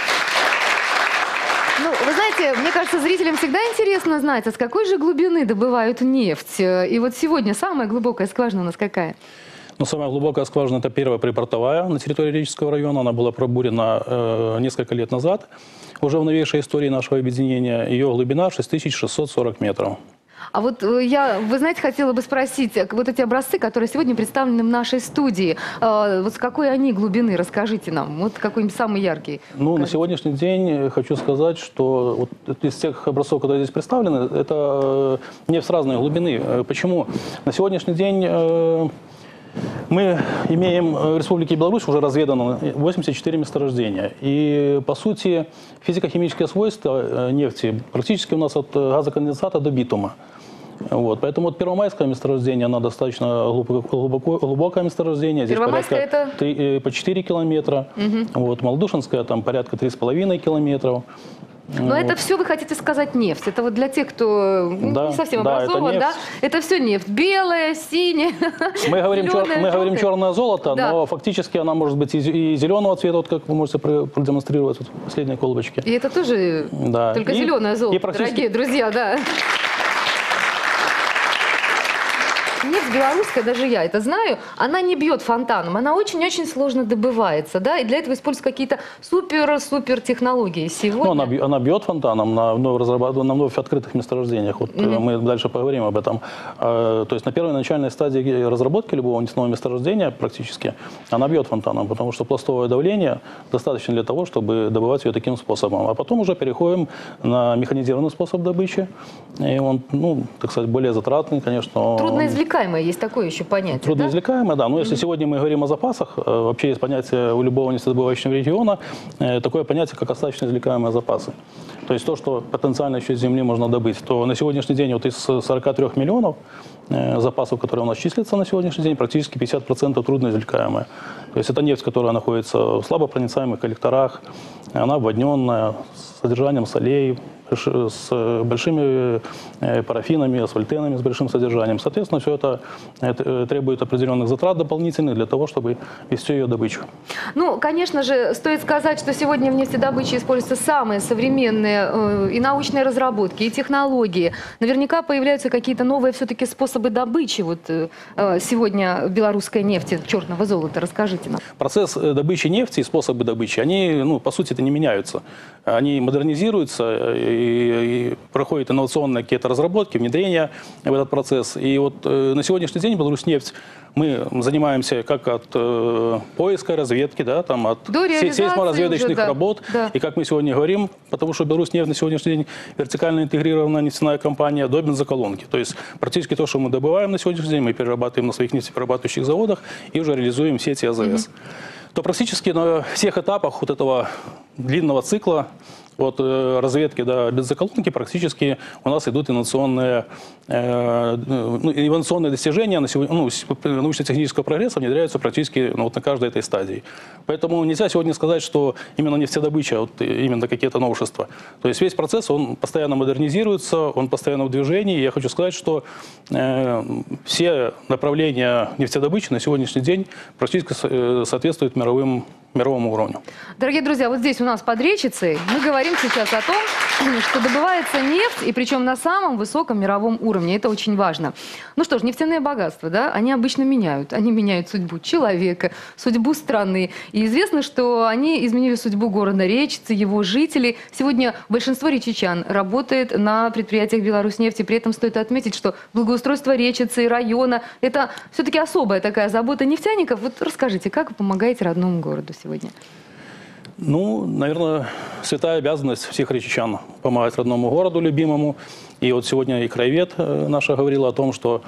Ну, вы знаете, мне кажется, зрителям всегда интересно знать, а с какой же глубины добывают нефть. И вот сегодня самая глубокая скважина у нас какая? Ну, самая глубокая скважина – это первая припортовая на территории Речицкого района. Она была пробурена несколько лет назад. Уже в новейшей истории нашего объединения ее глубина 6640 метров. А вот я, вы знаете, хотела бы спросить, вот эти образцы, которые сегодня представлены в нашей студии, вот с какой они глубины, расскажите нам, вот какой-нибудь самый яркий. Ну, на сегодняшний день хочу сказать, что вот из тех образцов, которые здесь представлены, это нефть с разной глубины. Почему? На сегодняшний день мы имеем в Республике Беларусь уже разведано 84 месторождения. И, по сути, физико-химические свойства нефти практически у нас от газоконденсата до битума. Вот, поэтому вот Первомайское месторождение, оно достаточно глубокое месторождение. Здесь Первомайское порядка по 4 километра. Вот, Малодушинское там порядка 3,5 километров. Но это все, вы хотите сказать, нефть. Это вот для тех, кто Да, не совсем да, образован, это да? нефть. Это все нефть. Белая, синяя, Мы говорим желтая. черное золото, Да. но фактически она может быть и зеленого цвета, вот как вы можете продемонстрировать вот в последней колбочке. И это тоже Да. только И- зеленое золото, и практически- дорогие друзья, да. Нефть белорусская, даже я это знаю, она не бьет фонтаном, она очень-очень сложно добывается, да, и для этого используются какие-то супер-супер технологии. Сегодня... Ну, она бьет фонтаном на вновь открытых месторождениях. Вот мы дальше поговорим об этом. То есть на первой начальной стадии разработки любого нефтяного месторождения практически она бьет фонтаном, потому что пластовое давление достаточно для того, чтобы добывать ее таким способом. А потом уже переходим на механизированный способ добычи. И он, ну, так сказать, более затратный, конечно. Трудноизвлекаемое, есть такое еще понятие, Трудноизвлекаемое, да. Но если сегодня мы говорим о запасах, вообще есть понятие у любого нефтедобывающего региона, такое понятие, как остаточно извлекаемые запасы. То есть то, что потенциально еще из земли можно добыть, то на сегодняшний день вот из 43 миллионов запасов, которые у нас числятся на сегодняшний день, практически 50% трудноизвлекаемые. То есть это нефть, которая находится в слабопроницаемых коллекторах, она обводненная, с содержанием солей, с большими парафинами, асфальтенами с большим содержанием. Соответственно, все это требует определенных затрат дополнительных для того, чтобы вести ее добычу. Ну, конечно же, стоит сказать, что сегодня в нефтедобыче используются самые современные и научные разработки, и технологии. Наверняка появляются какие-то новые все-таки способы добычи. Вот сегодня белорусской нефти, черного золота. Расскажите нам. Процесс добычи нефти и способы добычи, они, ну, по сути, это не меняются. Они модернизируются и проходят инновационные какие-то разработки, внедрения в этот процесс. И вот на сегодняшний день Беларусьнефть мы занимаемся как от поиска, разведки, да, там, от сейсморазведочных работ. Да. И как мы сегодня говорим, потому что Беларусьнефть на сегодняшний день вертикально интегрированная нефтяная компания до бензоколонки. То есть практически то, что мы добываем на сегодняшний день, мы перерабатываем на своих нефтеперерабатывающих заводах и уже реализуем в сети АЗС. То практически на всех этапах вот этого длинного цикла от разведки до бензоколонки практически у нас идут инновационные достижения научно-технического прогресса внедряются практически вот на каждой этой стадии. Поэтому нельзя сегодня сказать, что именно нефтедобыча, вот именно какие-то новшества. То есть весь процесс, он постоянно модернизируется, он постоянно в движении. И я хочу сказать, что все направления нефтедобычи на сегодняшний день практически соответствуют мировому уровню. Дорогие друзья, вот здесь у нас под Речицей мы говорим сейчас о том, что добывается нефть, и причем на самом высоком мировом уровне. Это очень важно. Ну что ж, нефтяные богатства, да, они обычно меняют. Они меняют судьбу человека, судьбу страны. И известно, что они изменили судьбу города Речицы, его жителей. Сегодня большинство речичан работает на предприятиях Беларусьнефти. При этом стоит отметить, что благоустройство Речицы и района – это все-таки особая такая забота нефтяников. Вот расскажите, как вы помогаете родному городу сегодня? Ну, наверное, святая обязанность всех речичан помогать родному городу любимому. И вот сегодня и краевед наша говорила о том, что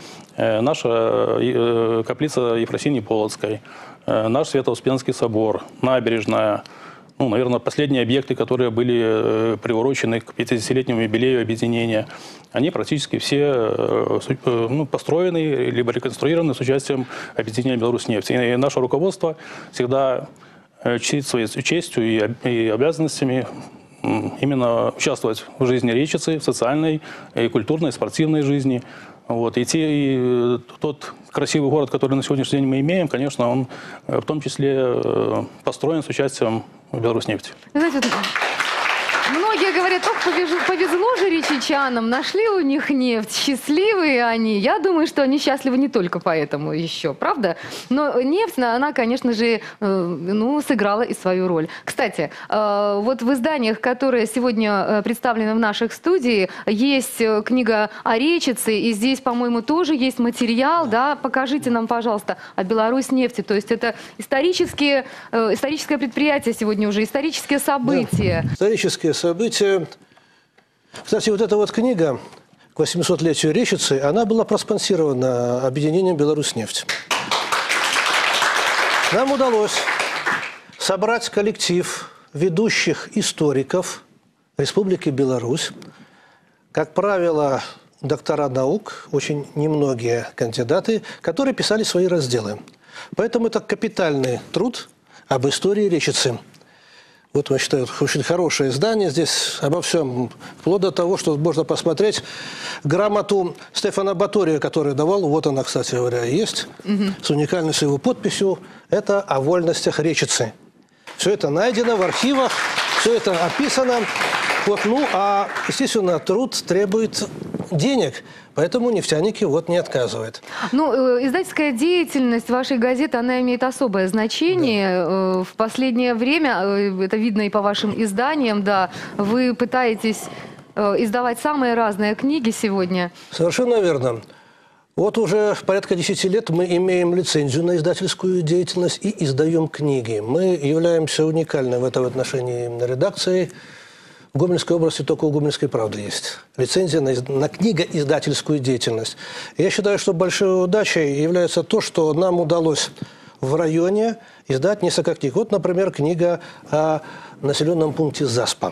наша каплица Ефросинии Полоцкой, наш Свято-Успенский собор, набережная, ну, наверное, последние объекты, которые были приурочены к 50-летнему юбилею объединения, они практически все построены либо реконструированы с участием объединения Беларусьнефти. И наше руководство всегда чтит своей честью и обязанностями именно участвовать в жизни Речицы, в социальной, и культурной, и спортивной жизни. Вот. И тот красивый город, который на сегодняшний день мы имеем, конечно, он в том числе построен с участием Беларусьнефти. Знаете, многие говорят, ох, повезло же речичанам, нашли у них нефть, счастливые они. Я думаю, что они счастливы не только поэтому еще, правда? Но нефть, она, конечно же, сыграла и свою роль. Кстати, вот в изданиях, которые сегодня представлены в наших студии, есть книга о Речице, и здесь, по-моему, тоже есть материал, да? Покажите нам, пожалуйста, о Беларусьнефти. То есть это историческое предприятие сегодня уже, исторические события. Да, исторические события. Кстати, вот эта вот книга к 800-летию Речицы, она была проспонсирована объединением Беларусьнефть. Нам удалось собрать коллектив ведущих историков Республики Беларусь. Как правило, доктора наук, очень немногие кандидаты, которые писали свои разделы. Поэтому это капитальный труд об истории Речицы. Вот, я считаю, очень хорошее издание. Здесь обо всем, вплоть до того, что можно посмотреть грамоту Стефана Батория, который давал. Вот она, кстати говоря, есть, с уникальной его подписью. Это о вольностях Речицы. Все это найдено в архивах, все это описано. Вот, ну, а, естественно, труд требует денег, поэтому нефтяники вот не отказывают. Ну, издательская деятельность вашей газеты, она имеет особое значение. Да. В последнее время, это видно и по вашим изданиям, да, вы пытаетесь издавать самые разные книги сегодня. Совершенно верно. Вот уже порядка 10 лет мы имеем лицензию на издательскую деятельность и издаем книги. Мы являемся уникальной в этом отношении редакцией. В Гомельской области только у «Гомельской правды» есть лицензия на книгоиздательскую деятельность. Я считаю, что большой удачей является то, что нам удалось в районе издать несколько книг. Вот, например, книга о населенном пункте Заспа.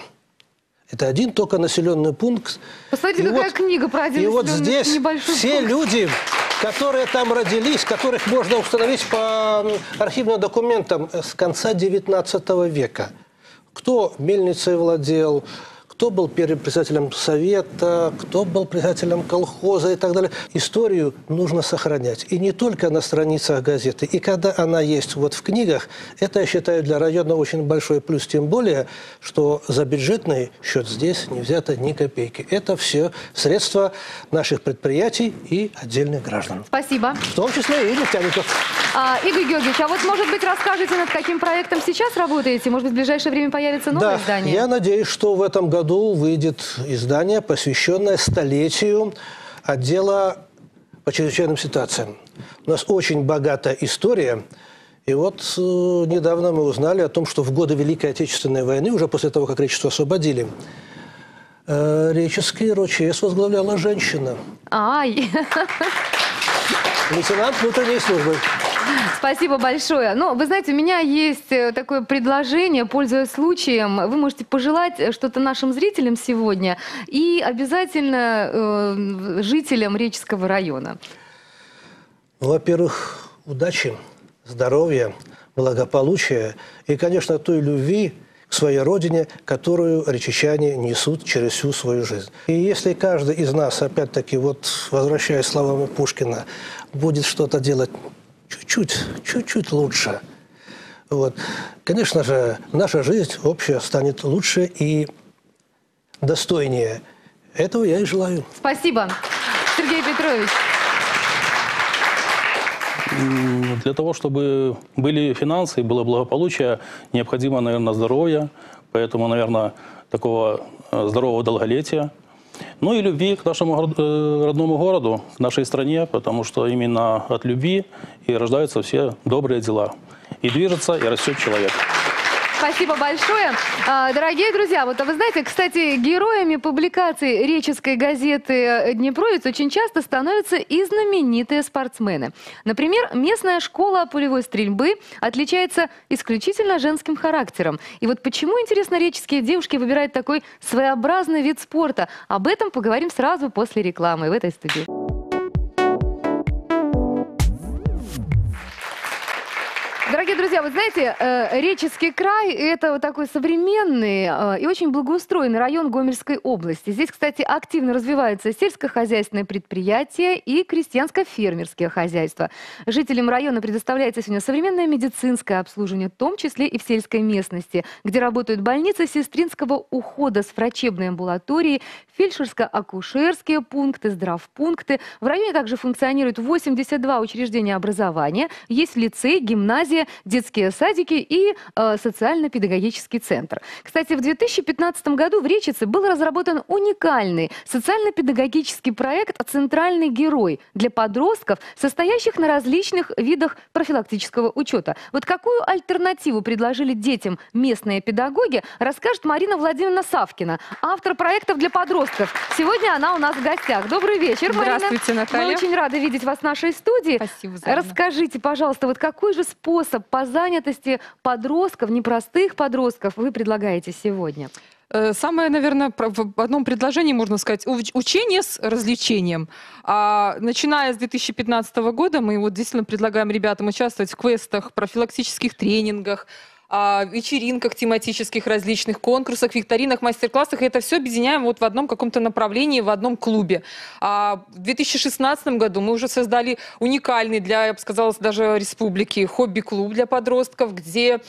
Это один только населенный пункт. Посмотрите, какая книга про один населенный пункт. И вот здесь все люди, которые там родились, которых можно установить по архивным документам с конца XIX века. Кто мельницей владел, кто был первым председателем совета, кто был председателем колхоза и так далее. Историю нужно сохранять. И не только на страницах газеты. И когда она есть вот в книгах, это, я считаю, для района очень большой плюс. Тем более, что за бюджетный счет здесь не взято ни копейки. Это все средства наших предприятий и отдельных граждан. Спасибо. В том числе и нефтяников. Игорь Георгиевич, а вот, может быть, расскажете, над каким проектом сейчас работаете? Может быть, в ближайшее время появится новое издание? Я надеюсь, что в этом году выйдет издание, посвященное столетию отдела по чрезвычайным ситуациям. У нас очень богатая история. И вот недавно мы узнали о том, что в годы Великой Отечественной войны, уже после того, как Речицу освободили, Речицкий РОЧС возглавляла женщина. Лейтенант внутренней службы. Спасибо большое. Ну, вы знаете, у меня есть такое предложение, пользуясь случаем. Вы можете пожелать что-то нашим зрителям сегодня и обязательно жителям Речицкого района. Во-первых, удачи, здоровья, благополучия и, конечно, той любви к своей родине, которую речичане несут через всю свою жизнь. И если каждый из нас, опять-таки, вот возвращаясь словами Пушкина, будет что-то делать чуть-чуть лучше, вот, конечно же, наша жизнь общая станет лучше и достойнее. Этого я и желаю. Спасибо. Сергей Петрович. Для того, чтобы были финансы и было благополучие, необходимо, наверное, здоровье. Поэтому, наверное, такого здорового долголетия. Ну и любви к нашему родному городу, к нашей стране, потому что именно от любви и рождаются все добрые дела. И движется, и растет человек. Спасибо большое. Дорогие друзья, вот вы знаете, кстати, героями публикаций Речицкой газеты «Днепровец» очень часто становятся и знаменитые спортсмены. Например, местная школа пулевой стрельбы отличается исключительно женским характером. И вот почему, интересно, речицкие девушки выбирают такой своеобразный вид спорта? Об этом поговорим сразу после рекламы в этой студии. Дорогие друзья, вы знаете, Речицкий край – это вот такой современный и очень благоустроенный район Гомельской области. Здесь, кстати, активно развиваются сельскохозяйственные предприятия и крестьянско-фермерские хозяйства. Жителям района предоставляется сегодня современное медицинское обслуживание, в том числе и в сельской местности, где работают больницы сестринского ухода с врачебной амбулаторией, фельдшерско-акушерские пункты, здравпункты. В районе также функционируют 82 учреждения образования, есть лицей, гимназия, детские садики и социально-педагогический центр. Кстати, в 2015 году в Речице был разработан уникальный социально-педагогический проект «Центральный герой» для подростков, состоящих на различных видах профилактического учета. Вот какую альтернативу предложили детям местные педагоги, расскажет Марина Владимировна Савкина, автор проектов для подростков. Сегодня она у нас в гостях. Добрый вечер, Марина. Здравствуйте, Наталья. Мы очень рады видеть вас в нашей студии. Спасибо взаимно. Расскажите, пожалуйста, вот какой же способ по занятости подростков, непростых подростков, вы предлагаете сегодня? Самое, наверное, в одном предложении можно сказать, учение с развлечением. Начиная с 2015 года мы вот действительно предлагаем ребятам участвовать в квестах, профилактических тренингах, вечеринках тематических, различных конкурсах, викторинах, мастер-классах. И это все объединяем вот в одном каком-то направлении, в одном клубе. В 2016 году мы уже создали уникальный для, я бы сказала, даже республики хобби-клуб для подростков, где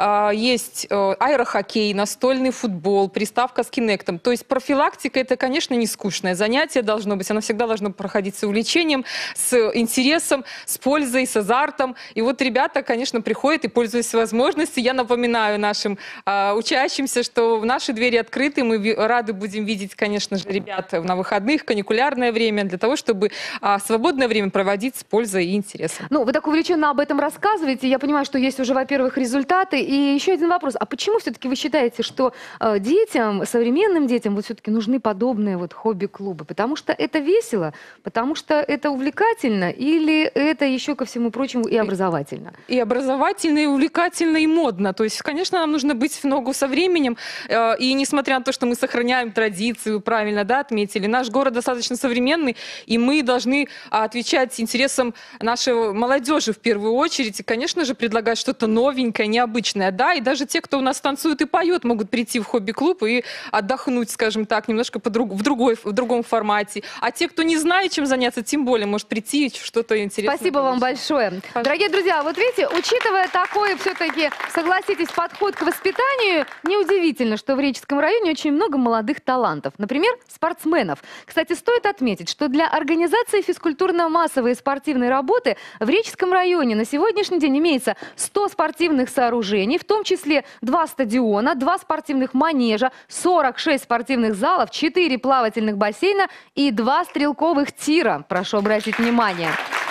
есть аэрохоккей, настольный футбол, приставка с кинектом. То есть профилактика — это, конечно, не скучное занятие должно быть. Оно всегда должно проходить с увлечением, с интересом, с пользой, с азартом. И вот ребята, конечно, приходят и, пользуясь возможностью, я напоминаю нашим учащимся, что наши двери открыты. Мы рады будем видеть, конечно же, ребят на выходных, каникулярное время, для того, чтобы свободное время проводить с пользой и интересом. Ну, вы так увлеченно об этом рассказываете. Я понимаю, что есть уже, во-первых, результаты. И еще один вопрос. А почему все-таки вы считаете, что детям, современным детям, вот все-таки нужны подобные вот хобби-клубы? Потому что это весело? Потому что это увлекательно? Или это еще ко всему прочему и образовательно? И образовательно, и увлекательно, и модно. То есть, конечно, нам нужно быть в ногу со временем. И несмотря на то, что мы сохраняем традиции, вы правильно, да, отметили, наш город достаточно современный, и мы должны отвечать интересам нашей молодежи в первую очередь. И, конечно же, предлагать что-то новенькое, необычное. Да, и даже те, кто у нас танцует и поет, могут прийти в хобби-клуб и отдохнуть, скажем так, немножко в другом формате. А те, кто не знает, чем заняться, тем более может прийти в что-то интересное. Спасибо вам большое. Дорогие друзья, вот видите, учитывая такой все-таки, согласитесь, подход к воспитанию, неудивительно, что в Реческом районе очень много молодых талантов. Например, спортсменов. Кстати, стоит отметить, что для организации физкультурно-массовой и спортивной работы в Реческом районе на сегодняшний день имеется 100 спортивных сооружений, в том числе 2 стадиона, 2 спортивных манежа, 46 спортивных залов, 4 плавательных бассейна и 2 стрелковых тира. Прошу обратить внимание.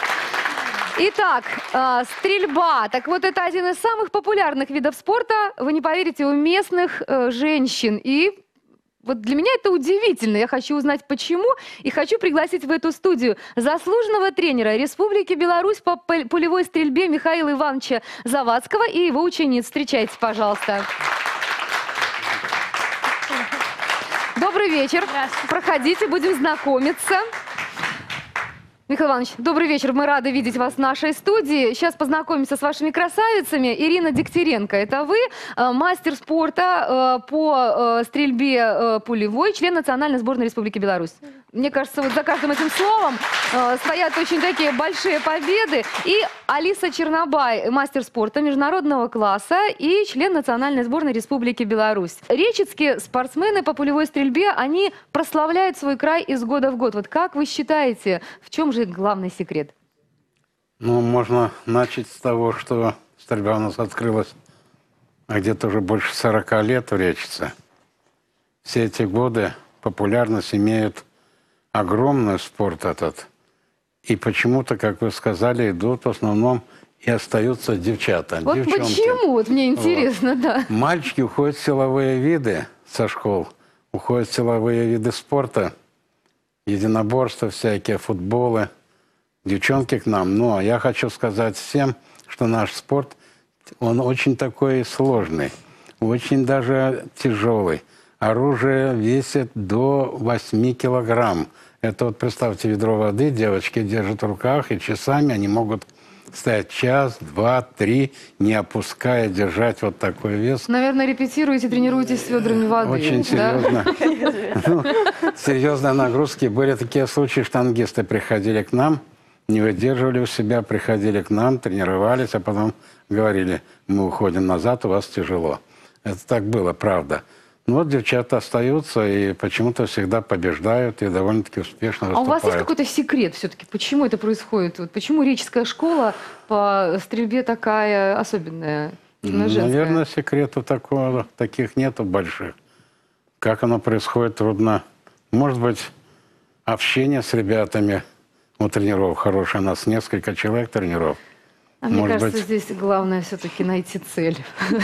Итак, стрельба. Так вот, это один из самых популярных видов спорта, вы не поверите, у местных женщин. И вот для меня это удивительно. Я хочу узнать, почему. И хочу пригласить в эту студию заслуженного тренера Республики Беларусь по пулевой стрельбе Михаила Ивановича Завадского и его учениц. Встречайте, пожалуйста. Добрый вечер. Проходите, будем знакомиться. Михаил Иванович, добрый вечер. Мы рады видеть вас в нашей студии. Сейчас познакомимся с вашими красавицами. Ирина Дегтяренко, это вы, мастер спорта по стрельбе пулевой, член Национальной сборной Республики Беларусь. Мне кажется, вот за каждым этим словом стоят очень такие большие победы. И Алиса Чернобай, мастер спорта международного класса и член Национальной сборной Республики Беларусь. Речецкие спортсмены по пулевой стрельбе, они прославляют свой край из года в год. Вот как вы считаете, в чем же главный секрет? Ну, можно начать с того, что стрельба у нас открылась где-то уже больше 40 лет в Речице. Все эти годы популярность имеют огромный спорт этот. И почему-то, как вы сказали, идут в основном и остаются девчата. Вот девчонки. Почему? Вот мне интересно, вот. Да. Мальчики уходят в силовые виды со школ, уходят в силовые виды спорта, единоборства всякие, футболы. Девчонки к нам. Но я хочу сказать всем, что наш спорт, он очень такой сложный, очень даже тяжелый. Оружие весит до 8 килограмм. Это вот представьте, ведро воды девочки держат в руках, и часами они могут стоять час, два, три, не опуская, держать вот такой вес. Наверное, репетируете, тренируетесь с ведрами воды. Очень серьезно. Серьезные нагрузки. Были такие случаи, штангисты приходили к нам, не выдерживали у себя, приходили к нам, тренировались, а потом говорили, мы уходим назад, у вас тяжело. Это так было, правда. Ну вот девчата остаются и почему-то всегда побеждают и довольно-таки успешно выступают. А у вас есть какой-то секрет все-таки? Почему это происходит? Вот почему Реческая школа по стрельбе такая особенная? Наверное, секретов таких нету больших. Как оно происходит, трудно. Может быть, общение с ребятами у тренеров хорошее. У нас несколько человек тренеров. А мне кажется, здесь главное все-таки найти цель.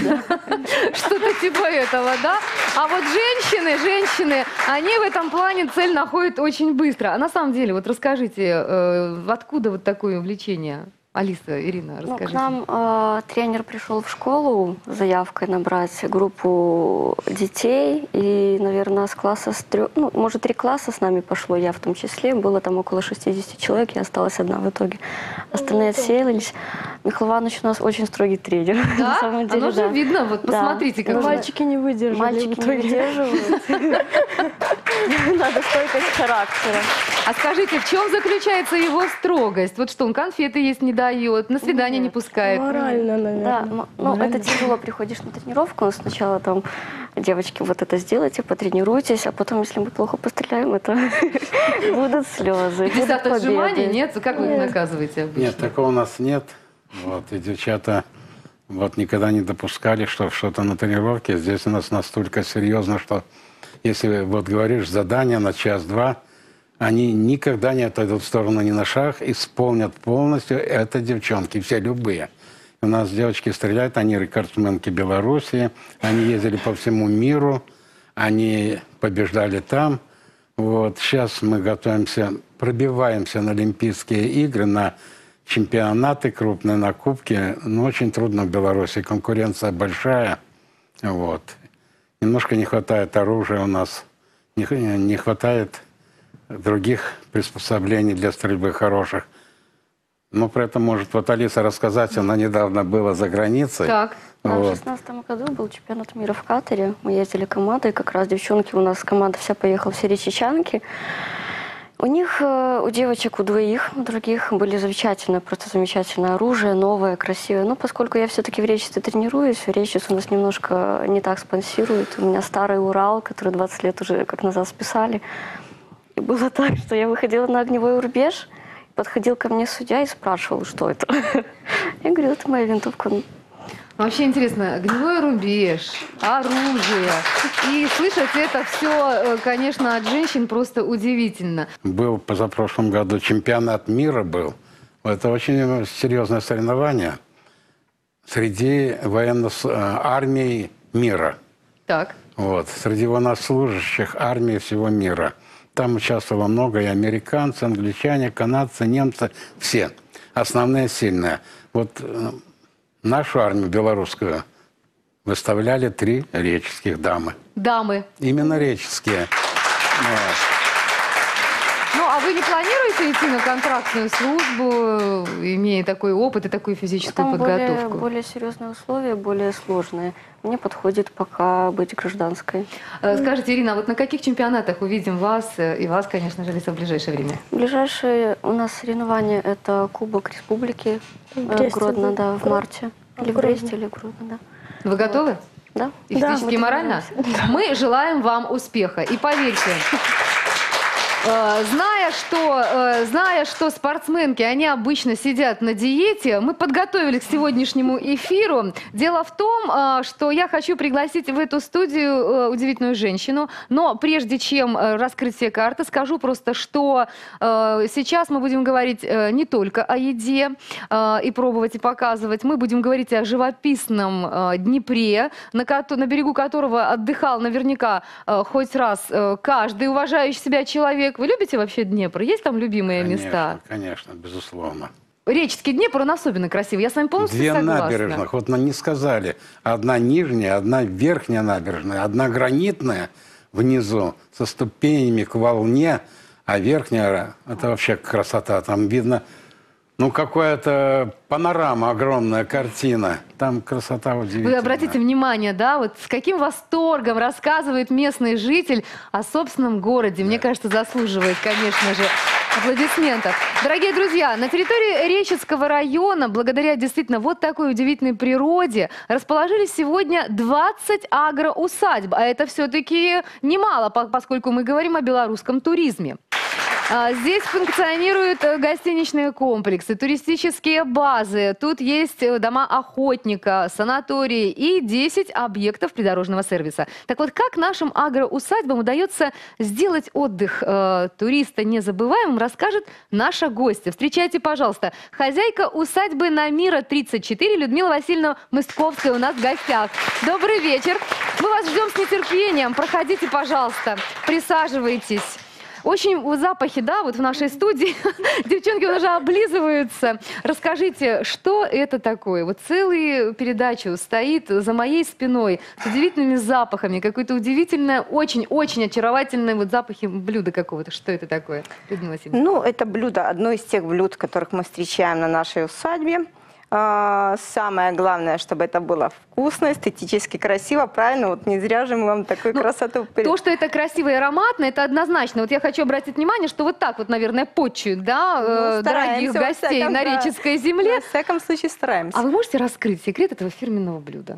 Что-то типа этого, да? А вот женщины, они в этом плане цель находят очень быстро. А на самом деле, вот расскажите, откуда вот такое увлечение? Алиса, Ирина, Ну, расскажите. к нам тренер пришел в школу с заявкой набрать группу детей. И, наверное, с класса, ну, может, 3 класса с нами пошло, я в том числе. Было там около 60 человек, я осталась одна в итоге. Остальные отсеялись. Михаил Иванович у нас очень строгий тренер. Да? На самом деле, Оно же да. видно, вот Да. посмотрите, как Ну, же. Мальчики не выдержали. Мальчики не выдерживают. Надо стойкость характера. А скажите, в чем заключается его строгость? Вот что, он конфеты есть не дает, на свидание не пускает. Морально, наверное. Да, ну это тяжело, приходишь на тренировку, но сначала там, девочки, вот это сделайте, потренируйтесь, а потом, если мы плохо постреляем, это будут слезы, 50 будут отжиманий, победы. нет? Как вы их наказываете обычно? Нет, такого у нас нет. Вот, и девчата вот никогда не допускали, что что-то на тренировке. Здесь у нас настолько серьезно, что если вот говоришь задание на час-два, они никогда не отойдут в сторону ни на шаг, исполнят полностью. Это девчонки, все любые. У нас девочки стреляют, они рекордсменки Белоруссии, они ездили по всему миру, они побеждали там. Вот сейчас мы готовимся, пробиваемся на Олимпийские игры, на чемпионаты крупные, на кубки. Но очень трудно в Беларуси, конкуренция большая. Вот. Немножко не хватает оружия у нас, не хватает других приспособлений для стрельбы хороших. Но при этом может вот Алиса рассказать, она недавно была за границей. Так. Да, в Вот. 2016 году был чемпионат мира в Катаре. Мы ездили командой, как раз девчонки, у нас команда вся поехала, все речечанки. У них, у девочек, у двоих, у других были замечательное, просто замечательное оружие, новое, красивое. Но поскольку я все-таки в Речице тренируюсь, Речиц у нас немножко не так спонсирует. У меня старый Урал, который 20 лет уже как назад списали. И было так, что я выходила на огневой рубеж, подходил ко мне судья и спрашивал, что это. Я говорю, это моя винтовка. Вообще интересно, огневой рубеж, оружие. И слышать это все, конечно, от женщин просто удивительно. Был позапрошлом году чемпионат мира был. Это очень серьезное соревнование среди военных армий мира. Так. Вот, среди военнослужащих армии всего мира. Там участвовало много и американцы, англичане, канадцы, немцы, все. Основные сильные. Вот нашу армию белорусскую выставляли 3 реческих дамы. Дамы. Именно реческие. Вот. Ну, а вы не планируете идти на контрактную службу, имея такой опыт и такую физическую Там подготовку? более серьезные условия, более сложные. Мне подходит пока быть гражданской. Скажите, Ирина, а вот на каких чемпионатах увидим вас и вас, конечно же, Алиса, в ближайшее время? Ближайшие у нас соревнования – это Кубок Республики Гродно, да, в марте. Или в Бресте, или в Гродно, да. Вы готовы? Да? И физически, и морально? Мы желаем вам успеха. И поверьте, зная, что спортсменки, они обычно сидят на диете, мы подготовили к сегодняшнему эфиру. Дело в том, что я хочу пригласить в эту студию удивительную женщину. Но прежде чем раскрыть все карты, скажу просто, что сейчас мы будем говорить не только о еде и пробовать, и показывать. Мы будем говорить о живописном Днепре, на берегу которого отдыхал наверняка хоть раз каждый уважающий себя человек. Вы любите вообще Днепр? Есть там любимые места? Конечно, безусловно. Реческий Днепр, он особенно красивый. Я с вами полностью 2 согласна. набережных, вот нам не сказали. Одна нижняя, одна верхняя набережная, одна гранитная внизу со ступенями к волне, а верхняя – это вообще красота. Там видно, ну, какая-то панорама, огромная картина. Там красота удивительная. Вы обратите внимание, да, вот с каким восторгом рассказывает местный житель о собственном городе. Мне кажется, заслуживает, конечно же, аплодисментов. Дорогие друзья, на территории Речицкого района, благодаря действительно вот такой удивительной природе, расположились сегодня 20 агроусадьб. А это все-таки немало, поскольку мы говорим о белорусском туризме. Здесь функционируют гостиничные комплексы, туристические базы. Тут есть дома охотника, санатории и 10 объектов придорожного сервиса. Так вот, как нашим агроусадьбам удается сделать отдых туриста незабываемым, расскажет наша гостья. Встречайте, пожалуйста, хозяйка усадьбы Намира 34 Людмила Васильевна Мысковская у нас в гостях. Добрый вечер. Мы вас ждем с нетерпением. Проходите, пожалуйста, присаживайтесь. Очень запахи, да, вот в нашей студии. Девчонки уже облизываются. Расскажите, что это такое? Вот целую передачу стоит за моей спиной с удивительными запахами, какое-то удивительное, очень-очень очаровательное вот запахи блюда какого-то. Что это такое, Людмила Васильевна? Ну, это блюдо, одно из тех блюд, которых мы встречаем на нашей усадьбе. Самое главное, чтобы это было вкусно, эстетически красиво, правильно? Вот не зря же мы вам такую красоту... То, что это красиво и ароматно, это однозначно. Вот я хочу обратить внимание, что вот так вот, наверное, почуют, да, дорогих гостей на Реческой земле. Во всяком случае, стараемся. А вы можете раскрыть секрет этого фирменного блюда?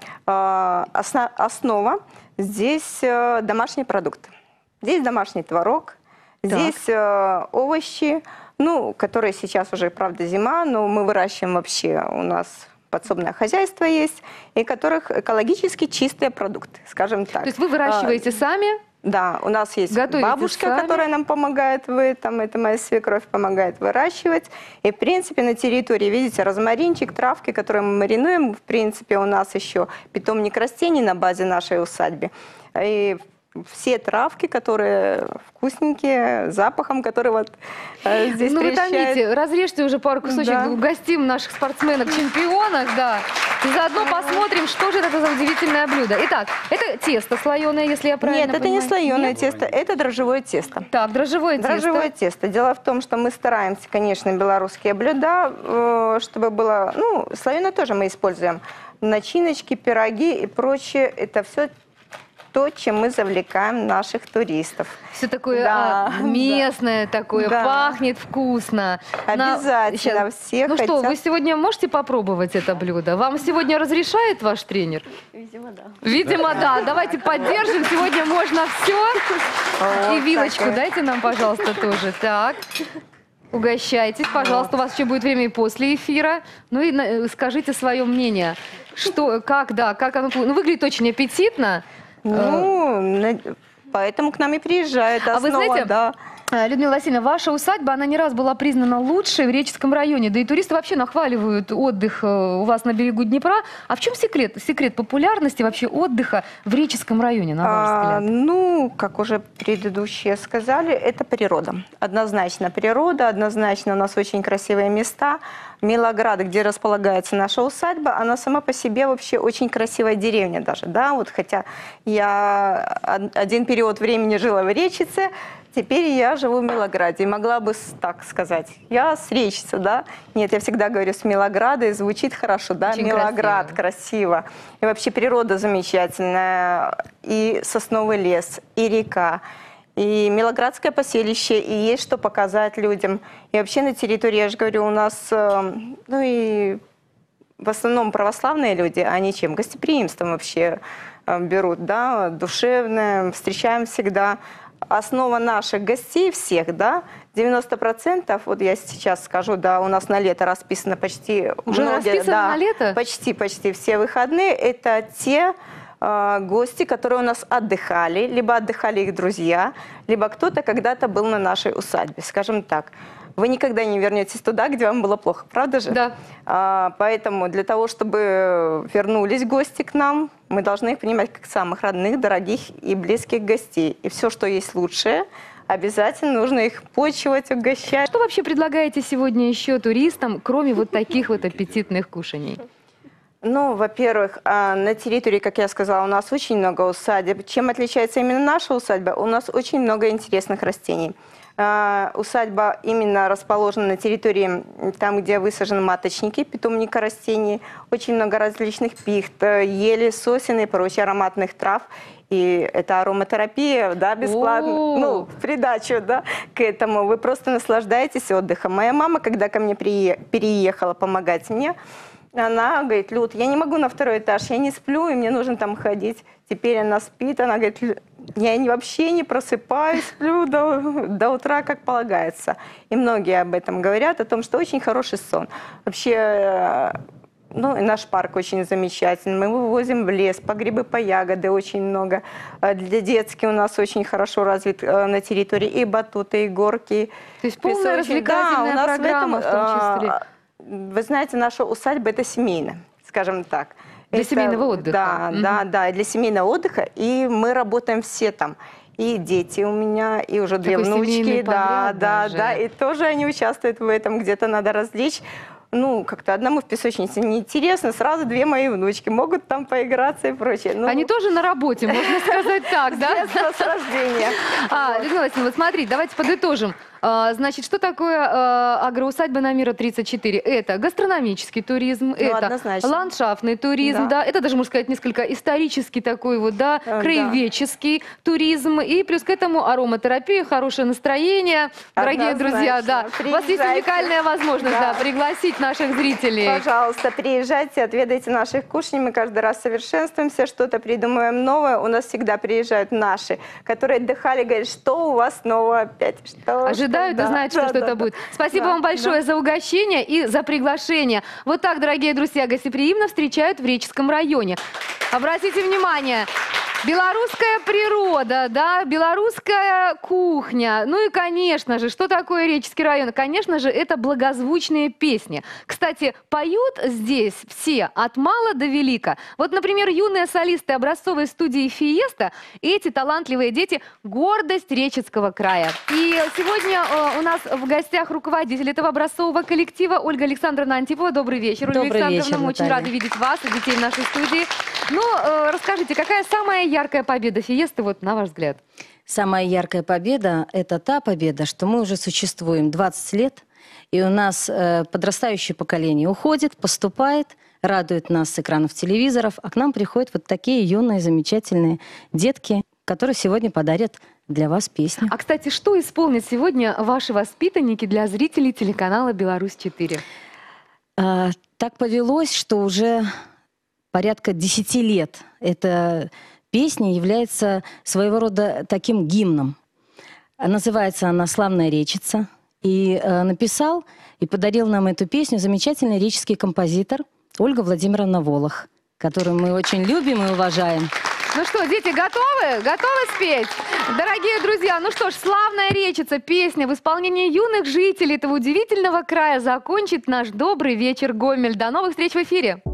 Основа. Здесь домашние продукты. Здесь домашний творог, здесь овощи, ну, которые сейчас уже, правда, зима, но мы выращиваем вообще, у нас подсобное хозяйство есть, и которых экологически чистые продукты, скажем так. То есть вы выращиваете сами? Да, у нас есть готовите бабушка, сами? Которая нам помогает в этом, это моя свекровь помогает выращивать. И, в принципе, на территории, видите, розмаринчик, травки, которые мы маринуем, в принципе, у нас еще питомник растений на базе нашей усадьбы. И все травки, которые вкусненькие, запахом, который вот здесь Ну, вы встречает. томите, разрежьте уже пару кусочек, Да. угостим наших спортсменок-чемпионок, да. И заодно посмотрим, что же это за удивительное блюдо. Итак, это тесто слоеное, если я правильно Нет, это не понимаю? слоеное Нет? тесто, это дрожжевое тесто. Так, дрожжевое тесто. Дрожжевое тесто. Дело в том, что мы стараемся, конечно, белорусские блюда, чтобы было, ну, слоеное тоже мы используем. Начиночки, пироги и прочее, это все то, чем мы завлекаем наших туристов. Все такое Да, местное, такое, да. пахнет вкусно. Обязательно все Ну хотят. что, вы сегодня можете попробовать это блюдо? Вам сегодня разрешает ваш тренер? Видимо, да. Видимо, да. Давайте поддержим. Сегодня можно все. И вилочку дайте нам, пожалуйста, тоже. Так. Угощайтесь, пожалуйста. У вас еще будет время и после эфира. Ну и скажите свое мнение. Что, как, да, как оно... Ну, выглядит очень аппетитно. Ну, поэтому к нам и приезжает основа, А вы знаете, да. Людмила Васильевна, ваша усадьба, она не раз была признана лучшей в Реческом районе. Да и туристы вообще нахваливают отдых у вас на берегу Днепра. А в чем секрет? Секрет популярности вообще отдыха в Реческом районе, на ваш взгляд? Ну, как уже предыдущие сказали, это природа. Однозначно природа, однозначно у нас очень красивые места. Милоград, где располагается наша усадьба, она сама по себе вообще очень красивая деревня даже, да, вот хотя я один период времени жила в Речице, теперь я живу в Милограде, и могла бы так сказать, я с Речицы, да, нет, я всегда говорю с Милограда, и звучит хорошо, да, Очень Милоград, красиво, и вообще природа замечательная, и сосновый лес, и река, и Милоградское поселище, и есть что показать людям. И вообще на территории, я же говорю, у нас, ну и в основном православные люди, они чем? Гостеприимством вообще берут, да, душевное, встречаем всегда. Основа наших гостей всех, да, 90%, вот я сейчас скажу, да, у нас на лето расписано почти... Уже расписано да, на лето? Почти все выходные, это те... гости, которые у нас отдыхали, либо отдыхали их друзья, либо кто-то когда-то был на нашей усадьбе, скажем так. Вы никогда не вернетесь туда, где вам было плохо, правда же? Да. Поэтому для того, чтобы вернулись гости к нам, мы должны их принимать как самых родных, дорогих и близких гостей. И все, что есть лучшее, обязательно нужно их почивать, угощать. Что вообще предлагаете сегодня еще туристам, кроме вот таких вот аппетитных кушаний? Ну, во-первых, на территории, как я сказала, у нас очень много усадеб. Чем отличается именно наша усадьба? У нас очень много интересных растений. Усадьба именно расположена на территории, там, где высажены маточники, питомника растений. Очень много различных пихт, ели, сосен и прочих ароматных трав. И это ароматерапия, да, бесплатно, ну, в придачу, да, к этому. Вы просто наслаждаетесь отдыхом. Моя мама, когда ко мне переехала помогать мне, она говорит: Люд, я не могу на второй этаж, я не сплю, и мне нужно там ходить. Теперь она спит, она говорит: я вообще не просыпаюсь, сплю до утра, как полагается. И многие об этом говорят, о том, что очень хороший сон. Вообще, ну, и наш парк очень замечательный. Мы вывозим в лес, по грибы, по ягоды очень много. Для детских у нас очень хорошо развит на территории и батуты, и горки. То есть полная развлекательная программа в том числе. Вы знаете, наша усадьба – это семейная, скажем так. Для семейного отдыха. Да, да, да, для семейного отдыха. И мы работаем все там. и дети у меня, и уже две Такой внучки. семейный подряд Да, даже. да, и тоже они участвуют в этом, где-то надо развлечь. Ну, как-то одному в песочнице неинтересно, сразу две мои внучки могут там поиграться и прочее. Ну, Они тоже на работе, можно сказать так, да? с рождения. Людмила Васильевна, вот смотрите, давайте подытожим. Значит, что такое агроусадьба на Мира 34? Это гастрономический туризм, это однозначно. ландшафтный туризм, да. Это даже, можно сказать, несколько исторический такой вот, да, краеведческий туризм. И плюс к этому ароматерапия, хорошее настроение. Дорогие друзья, да. У вас есть уникальная возможность пригласить наших зрителей. Пожалуйста, приезжайте, отведайте наших кушаний. Мы каждый раз совершенствуемся, что-то придумываем новое. У нас всегда приезжают наши, которые отдыхали, говорят, что у вас нового опять? Ожидают и знают, что это будет. Спасибо вам большое за угощение и за приглашение. Вот так, дорогие друзья, гостеприимно встречают в Реческом районе. Обратите внимание, белорусская природа, да, белорусская кухня. Ну и, конечно же, что такое Реческий район? Конечно же, это благозвучные песни. Кстати, поют здесь все от мала до велика. Вот, например, юные солисты образцовой студии «Фиеста», эти талантливые дети – гордость Реческого края. И сегодня у нас в гостях руководитель этого образцового коллектива Ольга Александровна Антипова. Добрый вечер, Ольга Александровна. Мы очень рады видеть вас и детей в нашей студии. Ну, расскажите, какая самая яркая победа «Фиесты», вот на ваш взгляд? Самая яркая победа – это та победа, что мы уже существуем 20 лет, и у нас подрастающее поколение уходит, поступает, радует нас с экранов телевизоров, а к нам приходят вот такие юные, замечательные детки, которые сегодня подарят для вас песню. А, кстати, что исполнят сегодня ваши воспитанники для зрителей телеканала «Беларусь-4»? Так повелось, что уже порядка 10 лет эта песня является своего рода таким гимном. Называется она «Славная речица». И написал и подарил нам эту песню замечательный реческий композитор Ольга Владимировна Волох, которую мы очень любим и уважаем. Ну что, дети, готовы? Готовы спеть? Дорогие друзья, ну что ж, «Славная речица», песня в исполнении юных жителей этого удивительного края закончит наш добрый вечер, Гомель. До новых встреч в эфире!